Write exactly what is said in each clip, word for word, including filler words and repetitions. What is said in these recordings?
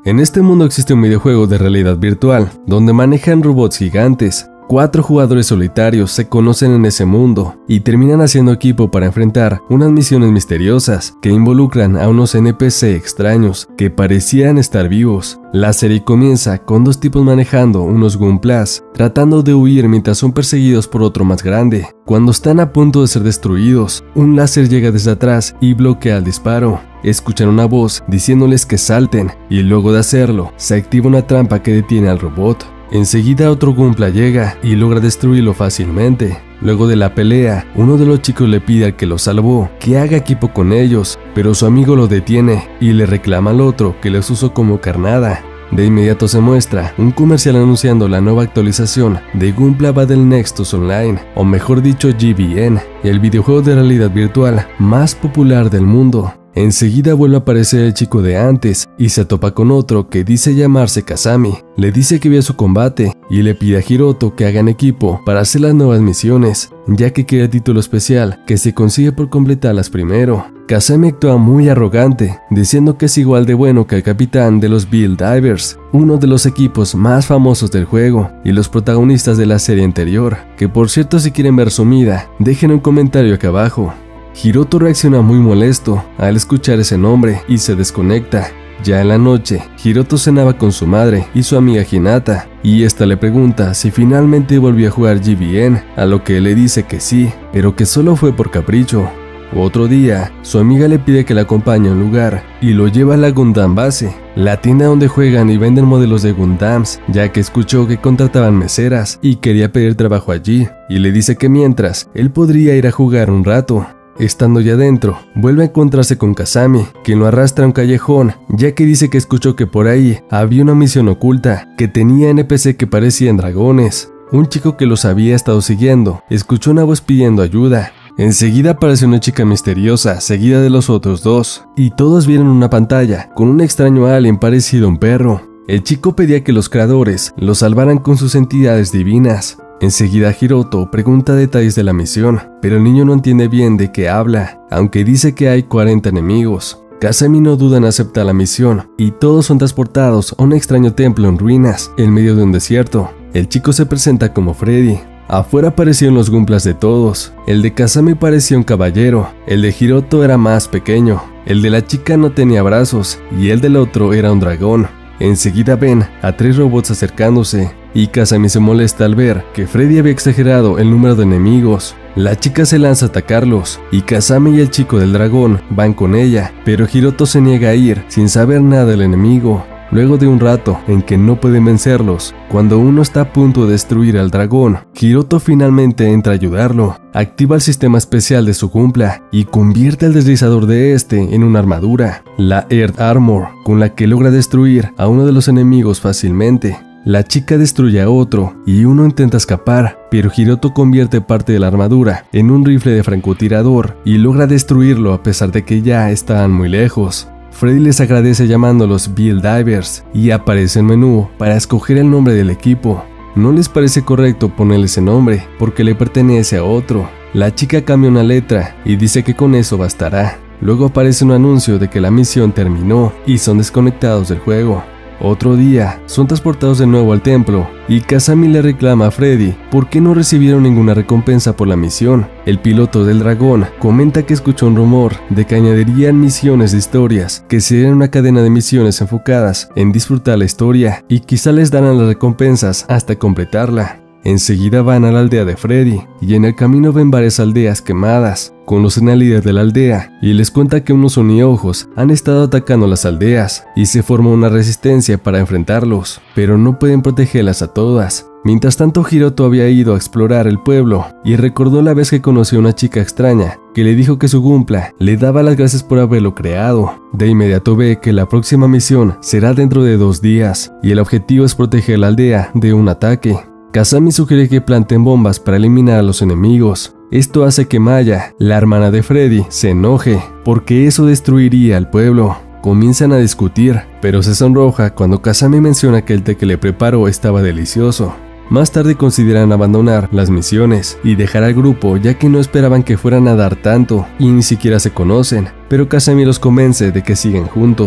En este mundo existe un videojuego de realidad virtual, donde manejan robots gigantes. Cuatro jugadores solitarios se conocen en ese mundo y terminan haciendo equipo para enfrentar unas misiones misteriosas que involucran a unos N P C extraños que parecían estar vivos. La serie comienza con dos tipos manejando unos Gunplas, tratando de huir mientras son perseguidos por otro más grande. Cuando están a punto de ser destruidos, un láser llega desde atrás y bloquea el disparo. Escuchan una voz diciéndoles que salten y luego de hacerlo, se activa una trampa que detiene al robot. Enseguida otro Gunpla llega y logra destruirlo fácilmente. Luego de la pelea, uno de los chicos le pide al que lo salvó que haga equipo con ellos, pero su amigo lo detiene y le reclama al otro que les usó como carnada. De inmediato se muestra un comercial anunciando la nueva actualización de Gunpla Battle Nexus Online, o mejor dicho G B N, el videojuego de realidad virtual más popular del mundo. Enseguida vuelve a aparecer el chico de antes y se topa con otro que dice llamarse Kazami. Le dice que vio su combate y le pide a Hiroto que hagan equipo para hacer las nuevas misiones, ya que quiere el título especial que se consigue por completarlas primero. Kazami actúa muy arrogante, diciendo que es igual de bueno que el capitán de los Build Divers, uno de los equipos más famosos del juego y los protagonistas de la serie anterior, que por cierto si quieren ver sumida, dejen un comentario acá abajo. Hiroto reacciona muy molesto al escuchar ese nombre y se desconecta. Ya en la noche, Hiroto cenaba con su madre y su amiga Hinata, y esta le pregunta si finalmente volvió a jugar G B N, a lo que él le dice que sí, pero que solo fue por capricho. Otro día, su amiga le pide que la acompañe a un lugar y lo lleva a la Gundam Base, la tienda donde juegan y venden modelos de Gundams, ya que escuchó que contrataban meseras y quería pedir trabajo allí, y le dice que mientras, él podría ir a jugar un rato. Estando ya dentro, vuelve a encontrarse con Kazami, quien lo arrastra a un callejón, ya que dice que escuchó que por ahí había una misión oculta, que tenía N P C que parecían dragones. Un chico que los había estado siguiendo, escuchó una voz pidiendo ayuda. Enseguida aparece una chica misteriosa, seguida de los otros dos, y todos vieron una pantalla con un extraño alien parecido a un perro. El chico pedía que los creadores lo salvaran con sus entidades divinas. Enseguida Hiroto pregunta detalles de la misión, pero el niño no entiende bien de qué habla, aunque dice que hay cuarenta enemigos. Kazami no duda en aceptar la misión, y todos son transportados a un extraño templo en ruinas, en medio de un desierto. El chico se presenta como Freddy. Afuera aparecieron los Gunplas de todos. El de Kazami parecía un caballero, el de Hiroto era más pequeño, el de la chica no tenía brazos, y el del otro era un dragón. Enseguida ven a tres robots acercándose, y Kazami se molesta al ver que Freddy había exagerado el número de enemigos. La chica se lanza a atacarlos, y Kazami y el chico del dragón van con ella, pero Hiroto se niega a ir sin saber nada del enemigo. Luego de un rato en que no pueden vencerlos, cuando uno está a punto de destruir al dragón, Hiroto finalmente entra a ayudarlo, activa el sistema especial de su Gunpla y convierte el deslizador de este en una armadura, la Earth Armor, con la que logra destruir a uno de los enemigos fácilmente. La chica destruye a otro y uno intenta escapar, pero Hiroto convierte parte de la armadura en un rifle de francotirador y logra destruirlo a pesar de que ya estaban muy lejos. Freddy les agradece llamándolos Build Divers y aparece el menú para escoger el nombre del equipo. No les parece correcto ponerle ese nombre porque le pertenece a otro. La chica cambia una letra y dice que con eso bastará. Luego aparece un anuncio de que la misión terminó y son desconectados del juego. Otro día, son transportados de nuevo al templo y Kazami le reclama a Freddy por qué no recibieron ninguna recompensa por la misión. El piloto del dragón comenta que escuchó un rumor de que añadirían misiones de historias, que serían una cadena de misiones enfocadas en disfrutar la historia y quizá les darán las recompensas hasta completarla. Enseguida van a la aldea de Freddy y en el camino ven varias aldeas quemadas. Conocen al líder de la aldea y les cuenta que unos uniojos han estado atacando las aldeas y se forma una resistencia para enfrentarlos, pero no pueden protegerlas a todas. Mientras tanto, Hiroto había ido a explorar el pueblo y recordó la vez que conoció a una chica extraña que le dijo que su Gunpla le daba las gracias por haberlo creado. De inmediato ve que la próxima misión será dentro de dos días y el objetivo es proteger la aldea de un ataque. Kazami sugiere que planten bombas para eliminar a los enemigos. Esto hace que Maya, la hermana de Freddy, se enoje, porque eso destruiría al pueblo. Comienzan a discutir, pero se sonroja cuando Kazami menciona que el té que le preparó estaba delicioso. Más tarde consideran abandonar las misiones y dejar al grupo, ya que no esperaban que fueran a dar tanto y ni siquiera se conocen, pero Kazami los convence de que siguen juntos.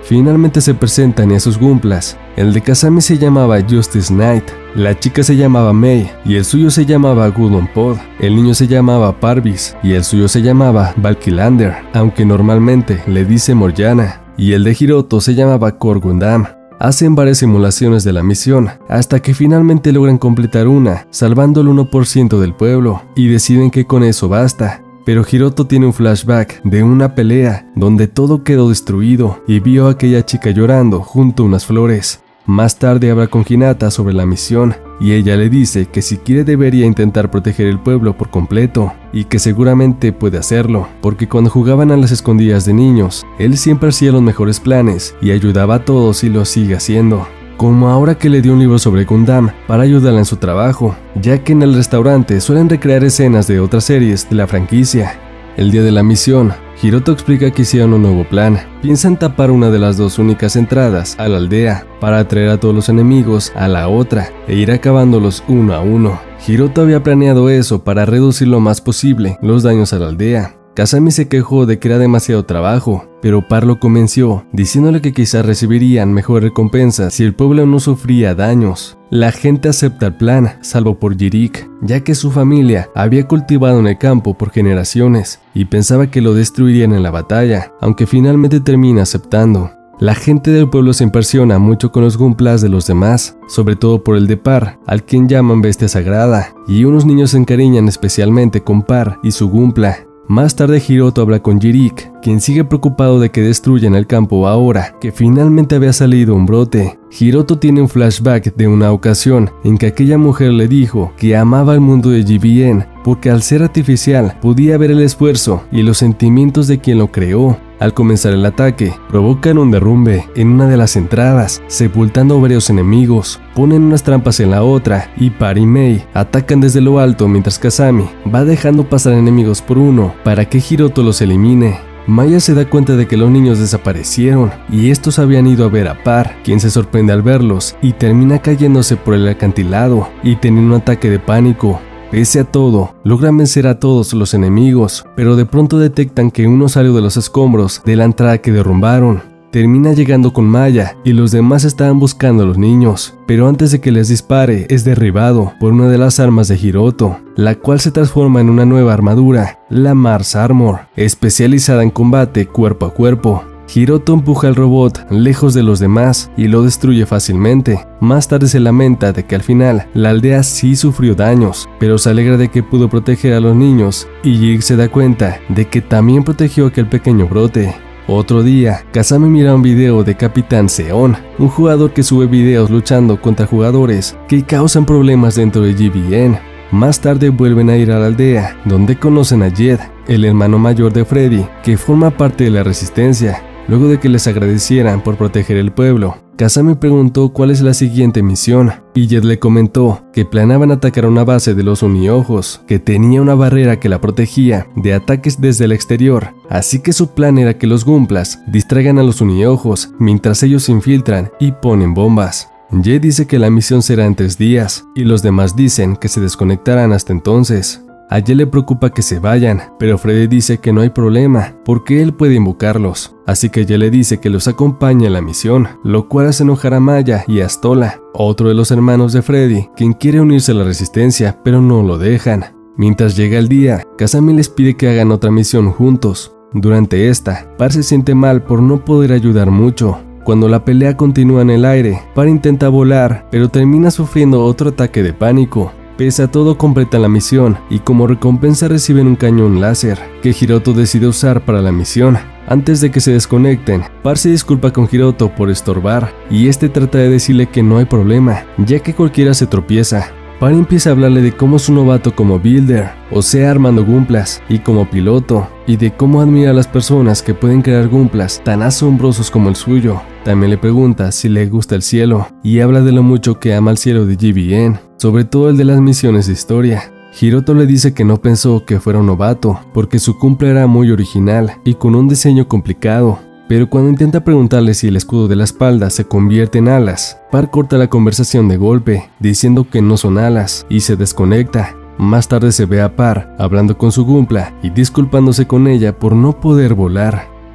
finalmente se presentan y a sus Gumplas. El de Kasami se llamaba Justice Knight, la chica se llamaba Mei y el suyo se llamaba Gudon Pod, el niño se llamaba Parvis y el suyo se llamaba Valkylander, aunque normalmente le dice Morgiana, y el de Hiroto se llamaba Core Gundam. Hacen varias simulaciones de la misión, hasta que finalmente logran completar una, salvando el uno por ciento del pueblo, y deciden que con eso basta. Pero Hiroto tiene un flashback de una pelea, donde todo quedó destruido, y vio a aquella chica llorando junto a unas flores. Más tarde habla con Hinata sobre la misión, y ella le dice que si quiere debería intentar proteger el pueblo por completo, y que seguramente puede hacerlo, porque cuando jugaban a las escondidas de niños, él siempre hacía los mejores planes y ayudaba a todos y lo sigue haciendo. Como ahora que le dio un libro sobre Gundam para ayudarla en su trabajo, ya que en el restaurante suelen recrear escenas de otras series de la franquicia. El día de la misión, Hiroto explica que hicieron un nuevo plan. Piensan tapar una de las dos únicas entradas a la aldea para atraer a todos los enemigos a la otra e ir acabándolos uno a uno. Hiroto había planeado eso para reducir lo más posible los daños a la aldea. Kasami se quejó de que era demasiado trabajo, pero Par lo convenció, diciéndole que quizás recibirían mejor recompensa si el pueblo no sufría daños. La gente acepta el plan, salvo por Jirik, ya que su familia había cultivado en el campo por generaciones y pensaba que lo destruirían en la batalla, aunque finalmente termina aceptando. La gente del pueblo se impresiona mucho con los Gumplas de los demás, sobre todo por el de Par, al quien llaman bestia sagrada, y unos niños se encariñan especialmente con Par y su Gumpla. Más tarde Hiroto habla con Jirik, quien sigue preocupado de que destruyan el campo ahora que finalmente había salido un brote. Hiroto tiene un flashback de una ocasión en que aquella mujer le dijo que amaba el mundo de G B N porque al ser artificial podía ver el esfuerzo y los sentimientos de quien lo creó. Al comenzar el ataque, provocan un derrumbe en una de las entradas, sepultando varios enemigos, ponen unas trampas en la otra y Par y Mei atacan desde lo alto mientras Kasami va dejando pasar enemigos por uno para que Hiroto los elimine. Maya se da cuenta de que los niños desaparecieron y estos habían ido a ver a Par, quien se sorprende al verlos y termina cayéndose por el acantilado y teniendo un ataque de pánico. Pese a todo, logran vencer a todos los enemigos, pero de pronto detectan que uno salió de los escombros de la entrada que derrumbaron. Termina llegando con Maya y los demás estaban buscando a los niños, pero antes de que les dispare es derribado por una de las armas de Hiroto, la cual se transforma en una nueva armadura, la Mars Armor, especializada en combate cuerpo a cuerpo. Hiroto empuja al robot lejos de los demás y lo destruye fácilmente. Más tarde se lamenta de que al final la aldea sí sufrió daños, pero se alegra de que pudo proteger a los niños y Jirik se da cuenta de que también protegió aquel pequeño brote. Otro día, Kasami mira un video de Capitán Seon, un jugador que sube videos luchando contra jugadores que causan problemas dentro de G B N. Más tarde vuelven a ir a la aldea, donde conocen a Jed, el hermano mayor de Freddy, que forma parte de la resistencia. Luego de que les agradecieran por proteger el pueblo, Kasami preguntó cuál es la siguiente misión, y Jed le comentó que planeaban atacar una base de los Uniojos, que tenía una barrera que la protegía de ataques desde el exterior, así que su plan era que los Gumplas distraigan a los Uniojos mientras ellos se infiltran y ponen bombas. Jed dice que la misión será en tres días, y los demás dicen que se desconectarán hasta entonces. A Jed le preocupa que se vayan, pero Freddy dice que no hay problema, porque él puede invocarlos. Así que Jed le dice que los acompañe a la misión, lo cual hace enojar a Maya y a Stola, otro de los hermanos de Freddy, quien quiere unirse a la resistencia, pero no lo dejan. Mientras llega el día, Kasami les pide que hagan otra misión juntos. Durante esta, Par se siente mal por no poder ayudar mucho. Cuando la pelea continúa en el aire, Par intenta volar, pero termina sufriendo otro ataque de pánico. Pese a todo, completan la misión y como recompensa reciben un cañón láser que Hiroto decide usar para la misión. Antes de que se desconecten, Par se disculpa con Hiroto por estorbar y este trata de decirle que no hay problema, ya que cualquiera se tropieza. Par empieza a hablarle de cómo es un novato como builder, o sea armando Gumplas, y como piloto, y de cómo admira a las personas que pueden crear Gumplas tan asombrosos como el suyo. También le pregunta si le gusta el cielo, y habla de lo mucho que ama el cielo de G B N, sobre todo el de las misiones de historia. Hiroto le dice que no pensó que fuera un novato, porque su Gumpla era muy original y con un diseño complicado. Pero cuando intenta preguntarle si el escudo de la espalda se convierte en alas, Par corta la conversación de golpe, diciendo que no son alas, y se desconecta. Más tarde se ve a Par hablando con su Gumpla y disculpándose con ella por no poder volar.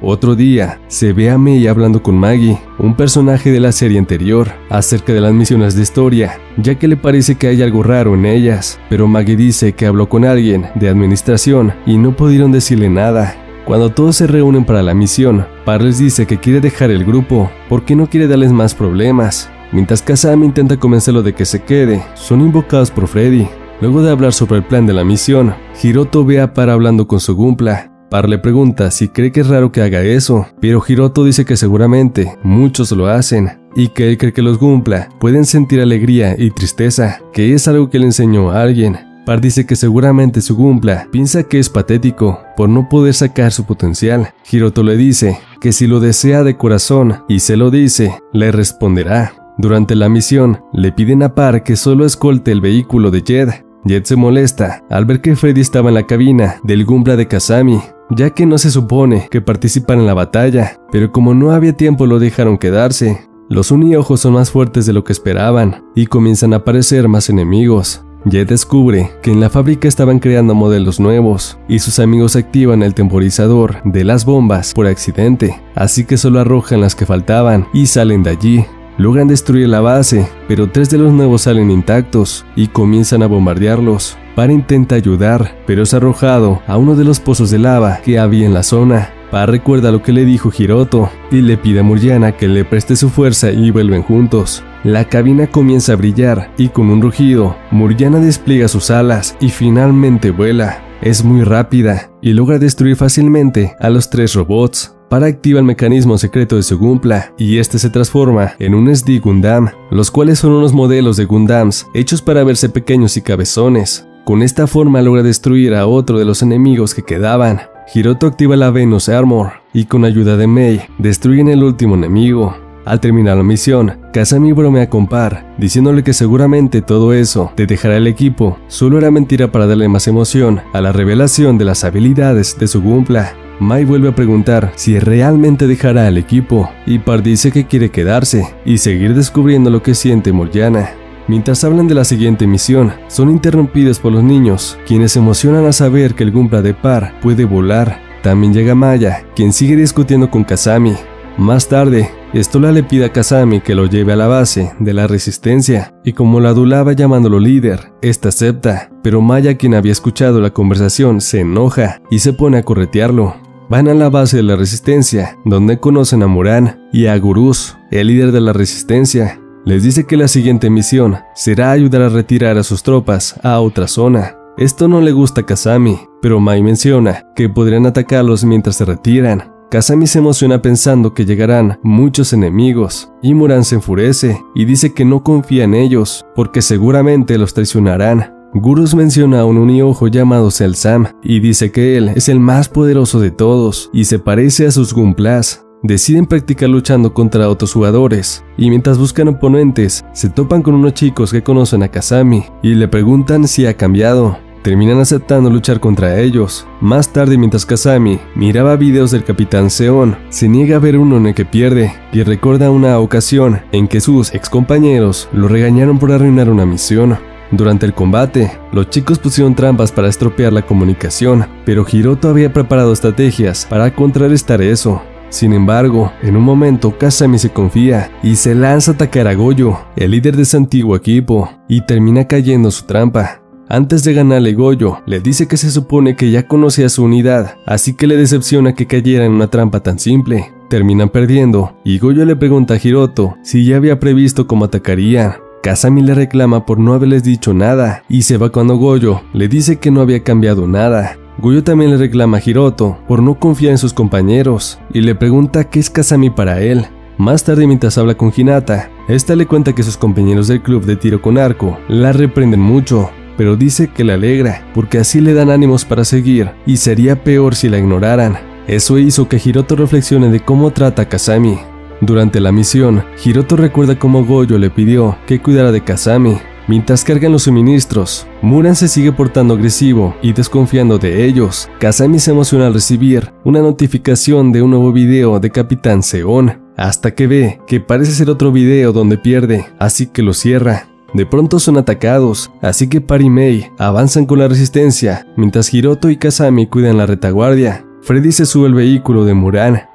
Otro día, se ve a Mei hablando con Maggie, un personaje de la serie anterior, acerca de las misiones de historia, ya que le parece que hay algo raro en ellas, pero Maggie dice que habló con alguien de administración y no pudieron decirle nada. Cuando todos se reúnen para la misión, Parr les dice que quiere dejar el grupo porque no quiere darles más problemas. Mientras Kasami intenta convencerlo de que se quede, son invocados por Freddy. Luego de hablar sobre el plan de la misión, Hiroto ve a Parr hablando con su Gunpla. Parr le pregunta si cree que es raro que haga eso, pero Hiroto dice que seguramente muchos lo hacen y que él cree que los Gunpla pueden sentir alegría y tristeza, que es algo que le enseñó a alguien. Parr dice que seguramente su Gunpla piensa que es patético por no poder sacar su potencial. Hiroto le dice que si lo desea de corazón y se lo dice, le responderá. Durante la misión, le piden a Parr que solo escolte el vehículo de Jed. Jed se molesta al ver que Freddy estaba en la cabina del Gunpla de Kasami, ya que no se supone que participan en la batalla, pero como no había tiempo lo dejaron quedarse. Los Uniojos son más fuertes de lo que esperaban y comienzan a aparecer más enemigos. Jed descubre que en la fábrica estaban creando modelos nuevos y sus amigos activan el temporizador de las bombas por accidente, así que solo arrojan las que faltaban y salen de allí. Logran destruir la base, pero tres de los nuevos salen intactos y comienzan a bombardearlos. Parr intenta ayudar, pero es arrojado a uno de los pozos de lava que había en la zona. Parr recuerda lo que le dijo Hiroto y le pide a Murjana que le preste su fuerza y vuelven juntos. La cabina comienza a brillar y con un rugido, Murjana despliega sus alas y finalmente vuela. Es muy rápida y logra destruir fácilmente a los tres robots. Parr activa el mecanismo secreto de su Gunpla y este se transforma en un S D Gundam, los cuales son unos modelos de Gundams hechos para verse pequeños y cabezones. Con esta forma logra destruir a otro de los enemigos que quedaban. Hiroto activa la Venus Armor y con ayuda de Mei destruyen el último enemigo. Al terminar la misión, Kasami bromea con Parr, diciéndole que seguramente todo eso de dejar el equipo solo era mentira para darle más emoción a la revelación de las habilidades de su Gunpla. Mai vuelve a preguntar si realmente dejará al equipo y Parr dice que quiere quedarse y seguir descubriendo lo que siente Murjana. Mientras hablan de la siguiente misión, son interrumpidos por los niños, quienes se emocionan a saber que el Gunpla de Parr puede volar. También llega Maya, quien sigue discutiendo con Kasami. Más tarde, Stola le pide a Kasami que lo lleve a la base de la Resistencia, y como la adulaba llamándolo líder, esta acepta, pero Maya, quien había escuchado la conversación, se enoja y se pone a corretearlo. Van a la base de la Resistencia, donde conocen a Muran y a Guruz, el líder de la Resistencia. Les dice que la siguiente misión será ayudar a retirar a sus tropas a otra zona. Esto no le gusta a Kasami, pero Mai menciona que podrían atacarlos mientras se retiran. Kasami se emociona pensando que llegarán muchos enemigos, y Muran se enfurece y dice que no confía en ellos, porque seguramente los traicionarán. Guruz menciona a un uniojo llamado Cell-Sam y dice que él es el más poderoso de todos y se parece a sus Gunplas. Deciden practicar luchando contra otros jugadores, y mientras buscan oponentes, se topan con unos chicos que conocen a Kasami y le preguntan si ha cambiado. Terminan aceptando luchar contra ellos. Más tarde, mientras Kasami miraba videos del Capitán Seon, se niega a ver uno en el que pierde y recuerda una ocasión en que sus excompañeros lo regañaron por arruinar una misión. Durante el combate, los chicos pusieron trampas para estropear la comunicación, pero Hiroto había preparado estrategias para contrarrestar eso. Sin embargo, en un momento Kasami se confía y se lanza a atacar a Goyo, el líder de su antiguo equipo, y termina cayendo en su trampa. Antes de ganarle, Goyo le dice que se supone que ya conocía su unidad, así que le decepciona que cayera en una trampa tan simple. Terminan perdiendo, y Goyo le pregunta a Hiroto si ya había previsto cómo atacaría. Kasami le reclama por no haberles dicho nada, y se va cuando Goyo le dice que no había cambiado nada. Goyo también le reclama a Hiroto por no confiar en sus compañeros, y le pregunta qué es Kasami para él. Más tarde, mientras habla con Hinata, esta le cuenta que sus compañeros del club de tiro con arco la reprenden mucho, pero dice que le alegra, porque así le dan ánimos para seguir, y sería peor si la ignoraran. Eso hizo que Hiroto reflexione de cómo trata a Kasami. Durante la misión, Hiroto recuerda cómo Goyo le pidió que cuidara de Kasami. Mientras cargan los suministros, Muran se sigue portando agresivo y desconfiando de ellos. Kasami se emociona al recibir una notificación de un nuevo video de Capitán Seon, hasta que ve que parece ser otro video donde pierde, así que lo cierra. De pronto son atacados, así que Parr y Mei avanzan con la resistencia, mientras Hiroto y Kasami cuidan la retaguardia. Freddy se sube al vehículo de Muran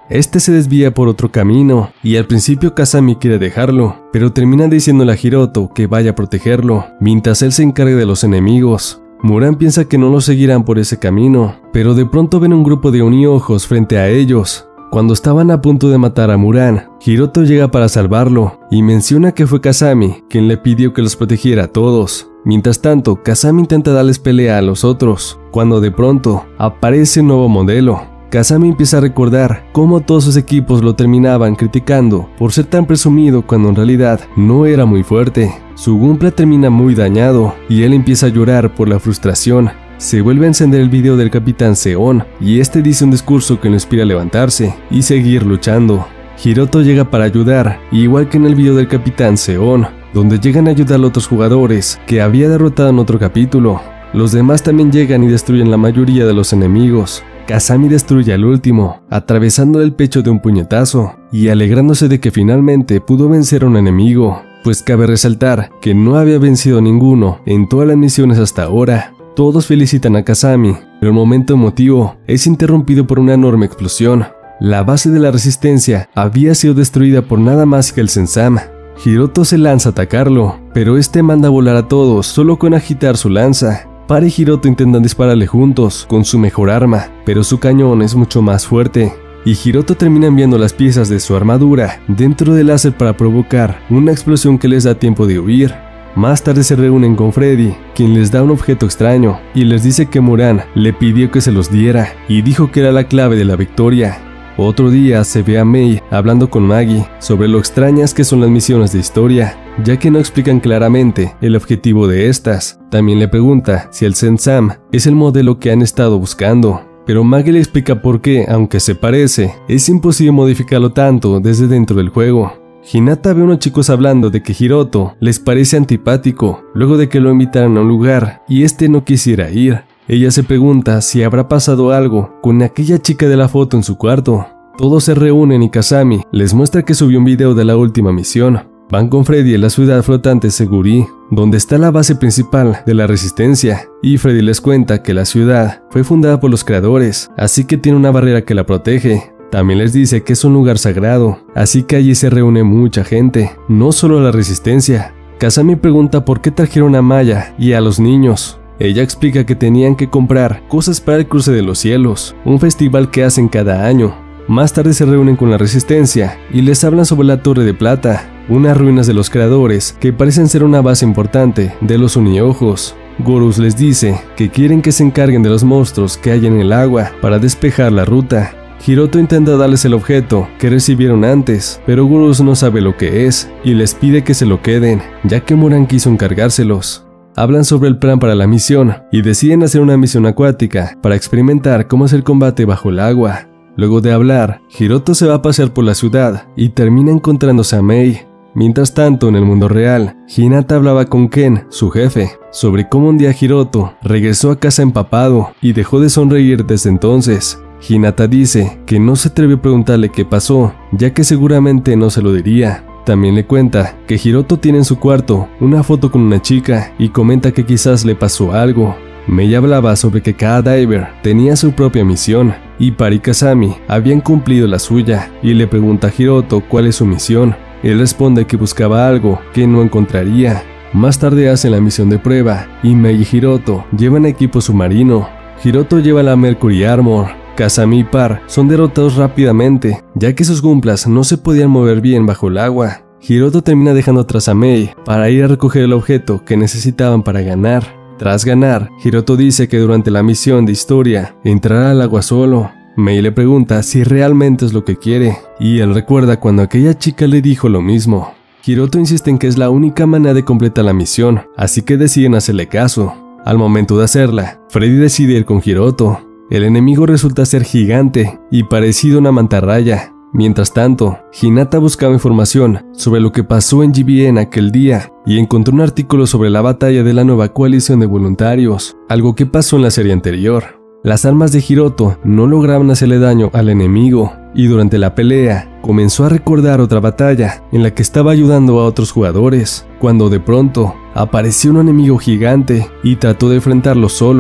Este se desvía por otro camino y al principio Kasami quiere dejarlo, pero termina diciéndole a Hiroto que vaya a protegerlo, mientras él se encargue de los enemigos. Muran piensa que no lo seguirán por ese camino, pero de pronto ven un grupo de uniojos frente a ellos. Cuando estaban a punto de matar a Muran, Hiroto llega para salvarlo y menciona que fue Kasami quien le pidió que los protegiera a todos. Mientras tanto, Kasami intenta darles pelea a los otros, cuando de pronto aparece un nuevo modelo. Kasami empieza a recordar cómo todos sus equipos lo terminaban criticando por ser tan presumido cuando en realidad no era muy fuerte. Su Gunpla termina muy dañado y él empieza a llorar por la frustración. Se vuelve a encender el video del Capitán Seon y este dice un discurso que lo inspira a levantarse y seguir luchando. Hiroto llega para ayudar, igual que en el video del Capitán Seon, donde llegan a ayudar a otros jugadores que había derrotado en otro capítulo. Los demás también llegan y destruyen la mayoría de los enemigos. Kasami destruye al último, atravesando el pecho de un puñetazo y alegrándose de que finalmente pudo vencer a un enemigo, pues cabe resaltar que no había vencido a ninguno en todas las misiones hasta ahora. Todos felicitan a Kasami, pero el momento emotivo es interrumpido por una enorme explosión. La base de la resistencia había sido destruida por nada más que el Sensam. Hiroto se lanza a atacarlo, pero este manda a volar a todos solo con agitar su lanza. Para y Hiroto intentan dispararle juntos con su mejor arma, pero su cañón es mucho más fuerte, y Hiroto termina enviando las piezas de su armadura dentro del láser para provocar una explosión que les da tiempo de huir. Más tarde se reúnen con Freddy, quien les da un objeto extraño y les dice que Muran le pidió que se los diera y dijo que era la clave de la victoria. Otro día se ve a Mei hablando con Maggie sobre lo extrañas que son las misiones de historia, ya que no explican claramente el objetivo de estas. También le pregunta si el Sensam es el modelo que han estado buscando, pero Maggie le explica por qué, aunque se parece, es imposible modificarlo tanto desde dentro del juego. Hinata ve a unos chicos hablando de que Hiroto les parece antipático luego de que lo invitaron a un lugar y este no quisiera ir. Ella se pregunta si habrá pasado algo con aquella chica de la foto en su cuarto. Todos se reúnen y Kasami les muestra que subió un video de la última misión. Van con Freddy a la ciudad flotante Seguri, donde está la base principal de la resistencia, y Freddy les cuenta que la ciudad fue fundada por los creadores, así que tiene una barrera que la protege. También les dice que es un lugar sagrado, así que allí se reúne mucha gente, no solo la resistencia. Kasami pregunta por qué trajeron a Maya y a los niños. Ella explica que tenían que comprar cosas para el cruce de los cielos, un festival que hacen cada año. Más tarde se reúnen con la resistencia y les hablan sobre la Torre de Plata, unas ruinas de los creadores que parecen ser una base importante de los Uniojos. Gorus les dice que quieren que se encarguen de los monstruos que hay en el agua para despejar la ruta. Hiroto intenta darles el objeto que recibieron antes, pero Gorus no sabe lo que es y les pide que se lo queden, ya que Muran quiso encargárselos. Hablan sobre el plan para la misión y deciden hacer una misión acuática para experimentar cómo es el combate bajo el agua. Luego de hablar, Hiroto se va a pasear por la ciudad y termina encontrándose a Mei. Mientras tanto, en el mundo real, Hinata hablaba con Ken, su jefe, sobre cómo un día Hiroto regresó a casa empapado y dejó de sonreír desde entonces. Hinata dice que no se atrevió a preguntarle qué pasó, ya que seguramente no se lo diría. También le cuenta que Hiroto tiene en su cuarto una foto con una chica y comenta que quizás le pasó algo. Mei hablaba sobre que cada diver tenía su propia misión y Pari y Kasami habían cumplido la suya y le pregunta a Hiroto cuál es su misión. Él responde que buscaba algo que no encontraría. Más tarde hacen la misión de prueba y Mei y Hiroto llevan equipo submarino. Hiroto lleva la Mercury Armor. Kasami y Par son derrotados rápidamente, ya que sus Gunplas no se podían mover bien bajo el agua. Hiroto termina dejando atrás a Mei para ir a recoger el objeto que necesitaban para ganar. Tras ganar, Hiroto dice que durante la misión de historia entrará al agua solo. Mei le pregunta si realmente es lo que quiere, y él recuerda cuando aquella chica le dijo lo mismo. Hiroto insiste en que es la única manera de completar la misión, así que deciden hacerle caso. Al momento de hacerla, Freddy decide ir con Hiroto. El enemigo resulta ser gigante y parecido a una mantarraya. Mientras tanto, Hinata buscaba información sobre lo que pasó en G B N aquel día y encontró un artículo sobre la batalla de la nueva coalición de voluntarios, algo que pasó en la serie anterior. Las armas de Hiroto no lograban hacerle daño al enemigo y durante la pelea comenzó a recordar otra batalla en la que estaba ayudando a otros jugadores, cuando de pronto apareció un enemigo gigante y trató de enfrentarlo solo.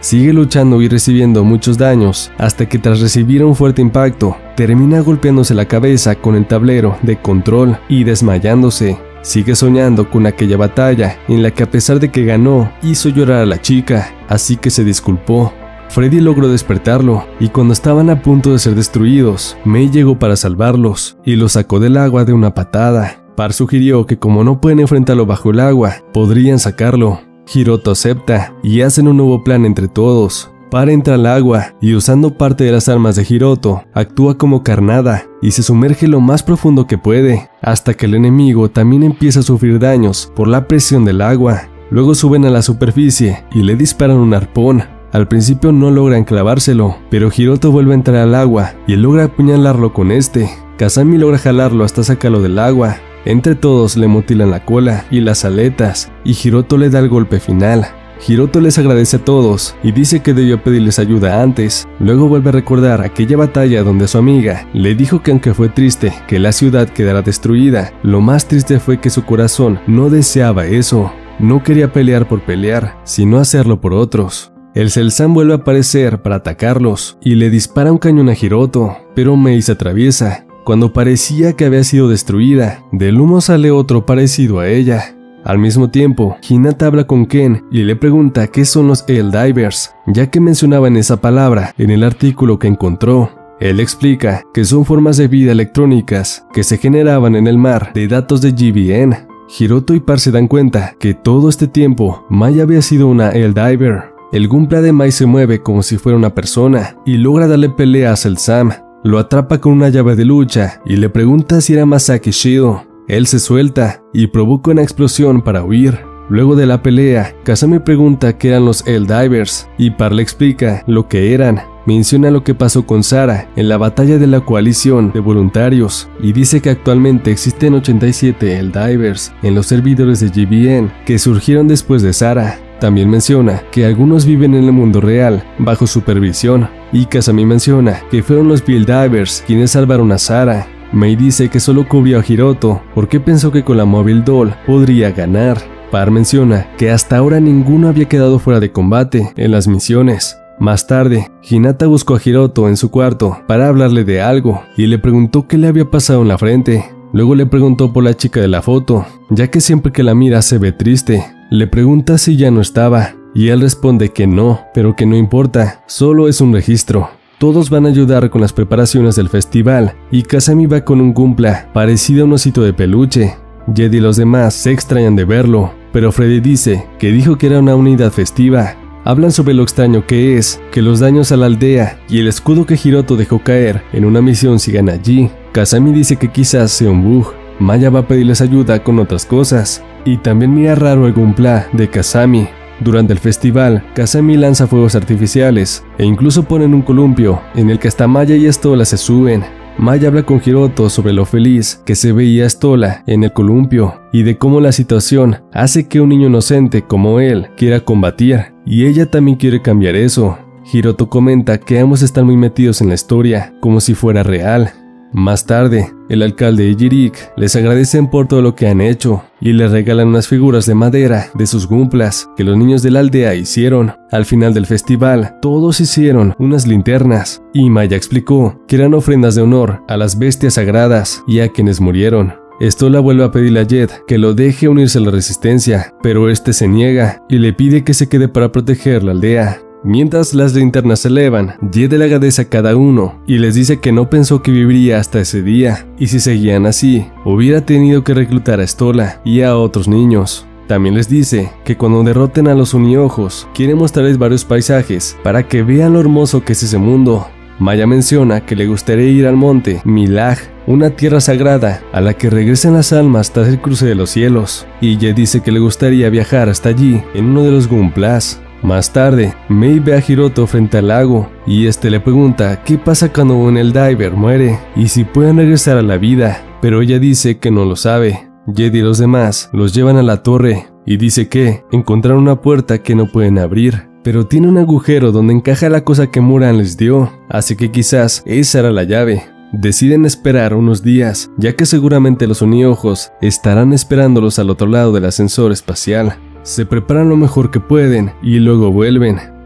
Sigue luchando y recibiendo muchos daños, hasta que tras recibir un fuerte impacto, termina golpeándose la cabeza con el tablero de control y desmayándose. Sigue soñando con aquella batalla en la que, a pesar de que ganó, hizo llorar a la chica, así que se disculpó. Freddy logró despertarlo, y cuando estaban a punto de ser destruidos, Mei llegó para salvarlos y los sacó del agua de una patada. Parr sugirió que como no pueden enfrentarlo bajo el agua, podrían sacarlo. Hiroto acepta y hacen un nuevo plan entre todos. Parr entra al agua y, usando parte de las armas de Hiroto, actúa como carnada y se sumerge lo más profundo que puede, hasta que el enemigo también empieza a sufrir daños por la presión del agua. Luego suben a la superficie y le disparan un arpón. Al principio no logran clavárselo, pero Hiroto vuelve a entrar al agua y él logra apuñalarlo con este. Kasami logra jalarlo hasta sacarlo del agua. Entre todos le mutilan la cola y las aletas, y Hiroto le da el golpe final. Hiroto les agradece a todos y dice que debió pedirles ayuda antes. Luego vuelve a recordar aquella batalla donde su amiga le dijo que, aunque fue triste que la ciudad quedara destruida, lo más triste fue que su corazón no deseaba eso. No quería pelear por pelear, sino hacerlo por otros. El Selsan vuelve a aparecer para atacarlos y le dispara un cañón a Hiroto, pero Mei se atraviesa. Cuando parecía que había sido destruida, del humo sale otro parecido a ella. Al mismo tiempo, Hinata habla con Ken y le pregunta qué son los Helldivers, ya que mencionaban esa palabra en el artículo que encontró. Él explica que son formas de vida electrónicas que se generaban en el mar de datos de G B N. Hiroto y Parr se dan cuenta que todo este tiempo Mai había sido una Helldiver. El Gunpla de Mai se mueve como si fuera una persona y logra darle pelea a Selsan. Lo atrapa con una llave de lucha y le pregunta si era Masaki Shido. Él se suelta y provoca una explosión para huir. Luego de la pelea, Kasami pregunta qué eran los Helldivers y Parr le explica lo que eran. Menciona lo que pasó con Sarah en la batalla de la coalición de voluntarios y dice que actualmente existen ochenta y siete Helldivers en los servidores de G B N que surgieron después de Sarah. También menciona que algunos viven en el mundo real bajo supervisión, y Kasami menciona que fueron los Helldivers quienes salvaron a Sarah. Mei dice que solo cubrió a Hiroto porque pensó que con la Mobile Doll podría ganar. Parr menciona que hasta ahora ninguno había quedado fuera de combate en las misiones. Más tarde, Hinata buscó a Hiroto en su cuarto para hablarle de algo y le preguntó qué le había pasado en la frente. Luego le preguntó por la chica de la foto, ya que siempre que la mira se ve triste. Le pregunta si ya no estaba, y él responde que no, pero que no importa, solo es un registro. Todos van a ayudar con las preparaciones del festival, y Kasami va con un Gunpla parecido a un osito de peluche. Jed y los demás se extrañan de verlo, pero Freddy dice que dijo que era una unidad festiva. Hablan sobre lo extraño que es que los daños a la aldea y el escudo que Hiroto dejó caer en una misión sigan allí. Kasami dice que quizás sea un bug. Maya va a pedirles ayuda con otras cosas, y también mira raro el Gunpla de Kasami. Durante el festival, Kasami lanza fuegos artificiales e incluso ponen un columpio en el que hasta Maya y Stola se suben. Maya habla con Hiroto sobre lo feliz que se veía Stola en el columpio y de cómo la situación hace que un niño inocente como él quiera combatir, y ella también quiere cambiar eso. Hiroto comenta que ambos están muy metidos en la historia, como si fuera real. Más tarde, el alcalde y Jirik les agradecen por todo lo que han hecho y les regalan unas figuras de madera de sus Gunplas que los niños de la aldea hicieron. Al final del festival, todos hicieron unas linternas y Maya explicó que eran ofrendas de honor a las bestias sagradas y a quienes murieron. Stola vuelve a pedirle a Jed que lo deje unirse a la resistencia, pero este se niega y le pide que se quede para proteger la aldea. Mientras las linternas se elevan, Jed le agradece a cada uno y les dice que no pensó que viviría hasta ese día, y si seguían así, hubiera tenido que reclutar a Stola y a otros niños. También les dice que cuando derroten a los Uniojos, quiere mostrarles varios paisajes para que vean lo hermoso que es ese mundo. Maya menciona que le gustaría ir al monte Milag, una tierra sagrada a la que regresan las almas tras el cruce de los cielos, y Jed dice que le gustaría viajar hasta allí en uno de los Gunplas. Más tarde, Mei ve a Hiroto frente al lago y este le pregunta qué pasa cuando un Helldiver muere y si pueden regresar a la vida, pero ella dice que no lo sabe. Jed y los demás los llevan a la torre y dice que encontraron una puerta que no pueden abrir, pero tiene un agujero donde encaja la cosa que Muran les dio, así que quizás esa era la llave. Deciden esperar unos días, ya que seguramente los Uniojos estarán esperándolos al otro lado del ascensor espacial. Se preparan lo mejor que pueden y luego vuelven.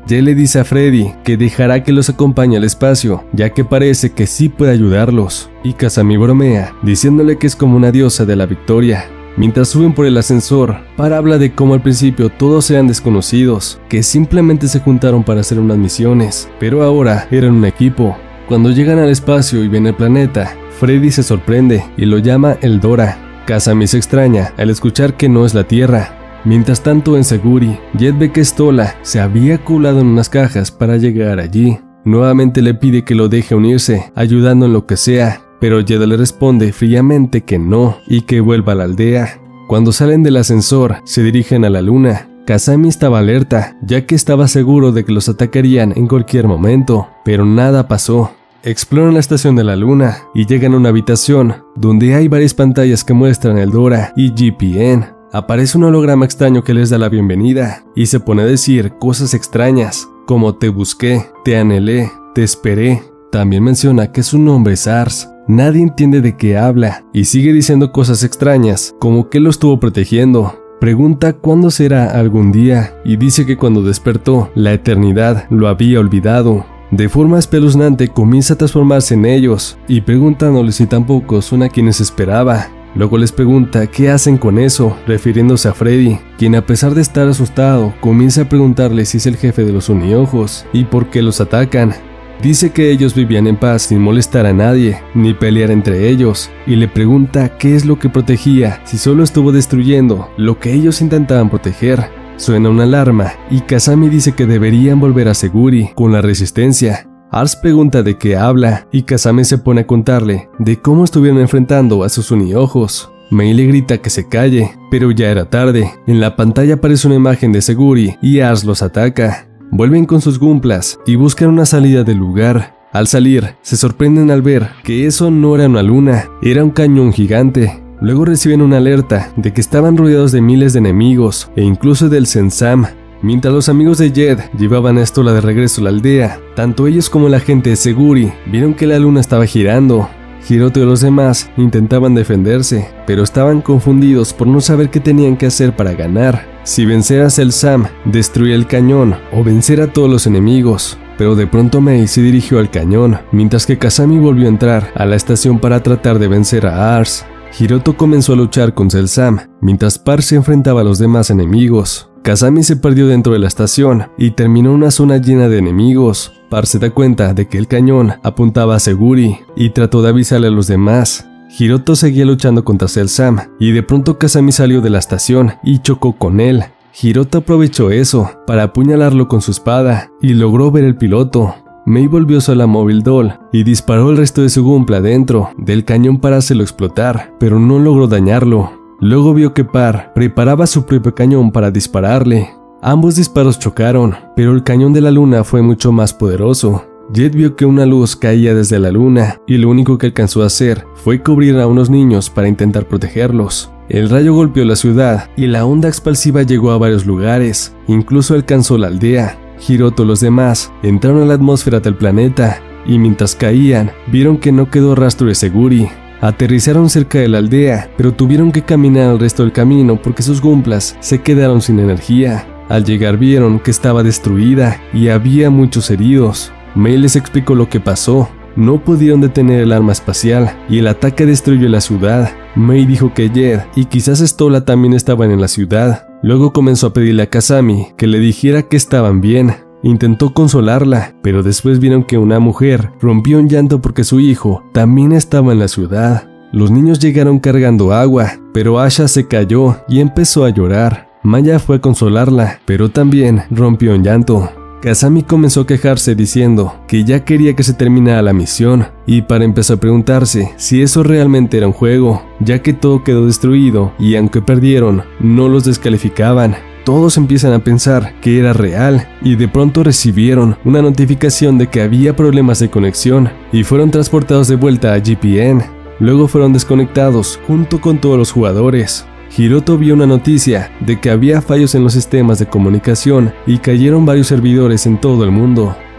Jet le dice a Freddy que dejará que los acompañe al espacio, ya que parece que sí puede ayudarlos, y Kazami bromea, diciéndole que es como una diosa de la victoria. Mientras suben por el ascensor, Par habla de cómo al principio todos eran desconocidos, que simplemente se juntaron para hacer unas misiones, pero ahora eran un equipo. Cuando llegan al espacio y ven el planeta, Freddy se sorprende y lo llama Eldora. Kazami se extraña al escuchar que no es la Tierra. Mientras tanto en Seguri, Jet ve que Stola se había colado en unas cajas para llegar allí. Nuevamente le pide que lo deje unirse, ayudando en lo que sea, pero Jet le responde fríamente que no y que vuelva a la aldea. Cuando salen del ascensor, se dirigen a la luna. Kazami estaba alerta, ya que estaba seguro de que los atacarían en cualquier momento, pero nada pasó. Exploran la estación de la luna y llegan a una habitación donde hay varias pantallas que muestran Eldora y G P N. Aparece un holograma extraño que les da la bienvenida y se pone a decir cosas extrañas como te busqué, te anhelé, te esperé. También menciona que su nombre es Ars. Nadie entiende de qué habla y sigue diciendo cosas extrañas como que lo estuvo protegiendo. Pregunta cuándo será algún día y dice que cuando despertó, la eternidad lo había olvidado. De forma espeluznante comienza a transformarse en ellos y preguntándoles si tampoco son a quienes esperaba. Luego les pregunta qué hacen con eso, refiriéndose a Freddy, quien a pesar de estar asustado, comienza a preguntarle si es el jefe de los Uniojos y por qué los atacan. Dice que ellos vivían en paz sin molestar a nadie, ni pelear entre ellos, y le pregunta qué es lo que protegía si solo estuvo destruyendo lo que ellos intentaban proteger. Suena una alarma y Kazami dice que deberían volver a Seguri con la resistencia. Ars pregunta de qué habla y Kazami se pone a contarle de cómo estuvieron enfrentando a sus Uniojos. Mei le grita que se calle, pero ya era tarde. En la pantalla aparece una imagen de Seguri y Ars los ataca. Vuelven con sus Gumplas y buscan una salida del lugar. Al salir, se sorprenden al ver que eso no era una luna, era un cañón gigante. Luego reciben una alerta de que estaban rodeados de miles de enemigos e incluso del Sensam. Mientras los amigos de Jet llevaban a Stola de regreso a la aldea, tanto ellos como la gente de Seguri vieron que la luna estaba girando. Hiroto y los demás intentaban defenderse, pero estaban confundidos por no saber qué tenían que hacer para ganar. Si vencer a Selsam, destruir el cañón o vencer a todos los enemigos. Pero de pronto Mei se dirigió al cañón, mientras que Kazami volvió a entrar a la estación para tratar de vencer a Ars. Hiroto comenzó a luchar con Selsam, mientras Par se enfrentaba a los demás enemigos. Kazami se perdió dentro de la estación y terminó en una zona llena de enemigos. Par se da cuenta de que el cañón apuntaba a Seguri y trató de avisarle a los demás. Hiroto seguía luchando contra Selsam y de pronto Kazami salió de la estación y chocó con él. Hiroto aprovechó eso para apuñalarlo con su espada y logró ver el piloto. Mei volvió sola a Mobile Doll y disparó el resto de su Gumpla dentro del cañón para hacerlo explotar, pero no logró dañarlo. Luego vio que Par preparaba su propio cañón para dispararle. Ambos disparos chocaron, pero el cañón de la luna fue mucho más poderoso. Jet vio que una luz caía desde la luna y lo único que alcanzó a hacer fue cubrir a unos niños para intentar protegerlos. El rayo golpeó la ciudad y la onda expansiva llegó a varios lugares, incluso alcanzó la aldea. Hiroto y los demás entraron a la atmósfera del planeta y mientras caían, vieron que no quedó rastro de Seguri. Aterrizaron cerca de la aldea, pero tuvieron que caminar el resto del camino porque sus Gumplas se quedaron sin energía. Al llegar vieron que estaba destruida y había muchos heridos. Mei les explicó lo que pasó. No pudieron detener el arma espacial y el ataque destruyó la ciudad. Mei dijo que Jet y quizás Stola también estaban en la ciudad. Luego comenzó a pedirle a Kazami que le dijera que estaban bien. Intentó consolarla, pero después vieron que una mujer rompió en llanto porque su hijo también estaba en la ciudad. Los niños llegaron cargando agua, pero Asha se cayó y empezó a llorar. Maya fue a consolarla, pero también rompió en llanto. Kazami comenzó a quejarse diciendo que ya quería que se terminara la misión, y Par empezó a preguntarse si eso realmente era un juego, ya que todo quedó destruido y aunque perdieron, no los descalificaban. Todos empiezan a pensar que era real y de pronto recibieron una notificación de que había problemas de conexión y fueron transportados de vuelta a G P N. Luego fueron desconectados junto con todos los jugadores. Hiroto vio una noticia de que había fallos en los sistemas de comunicación y cayeron varios servidores en todo el mundo.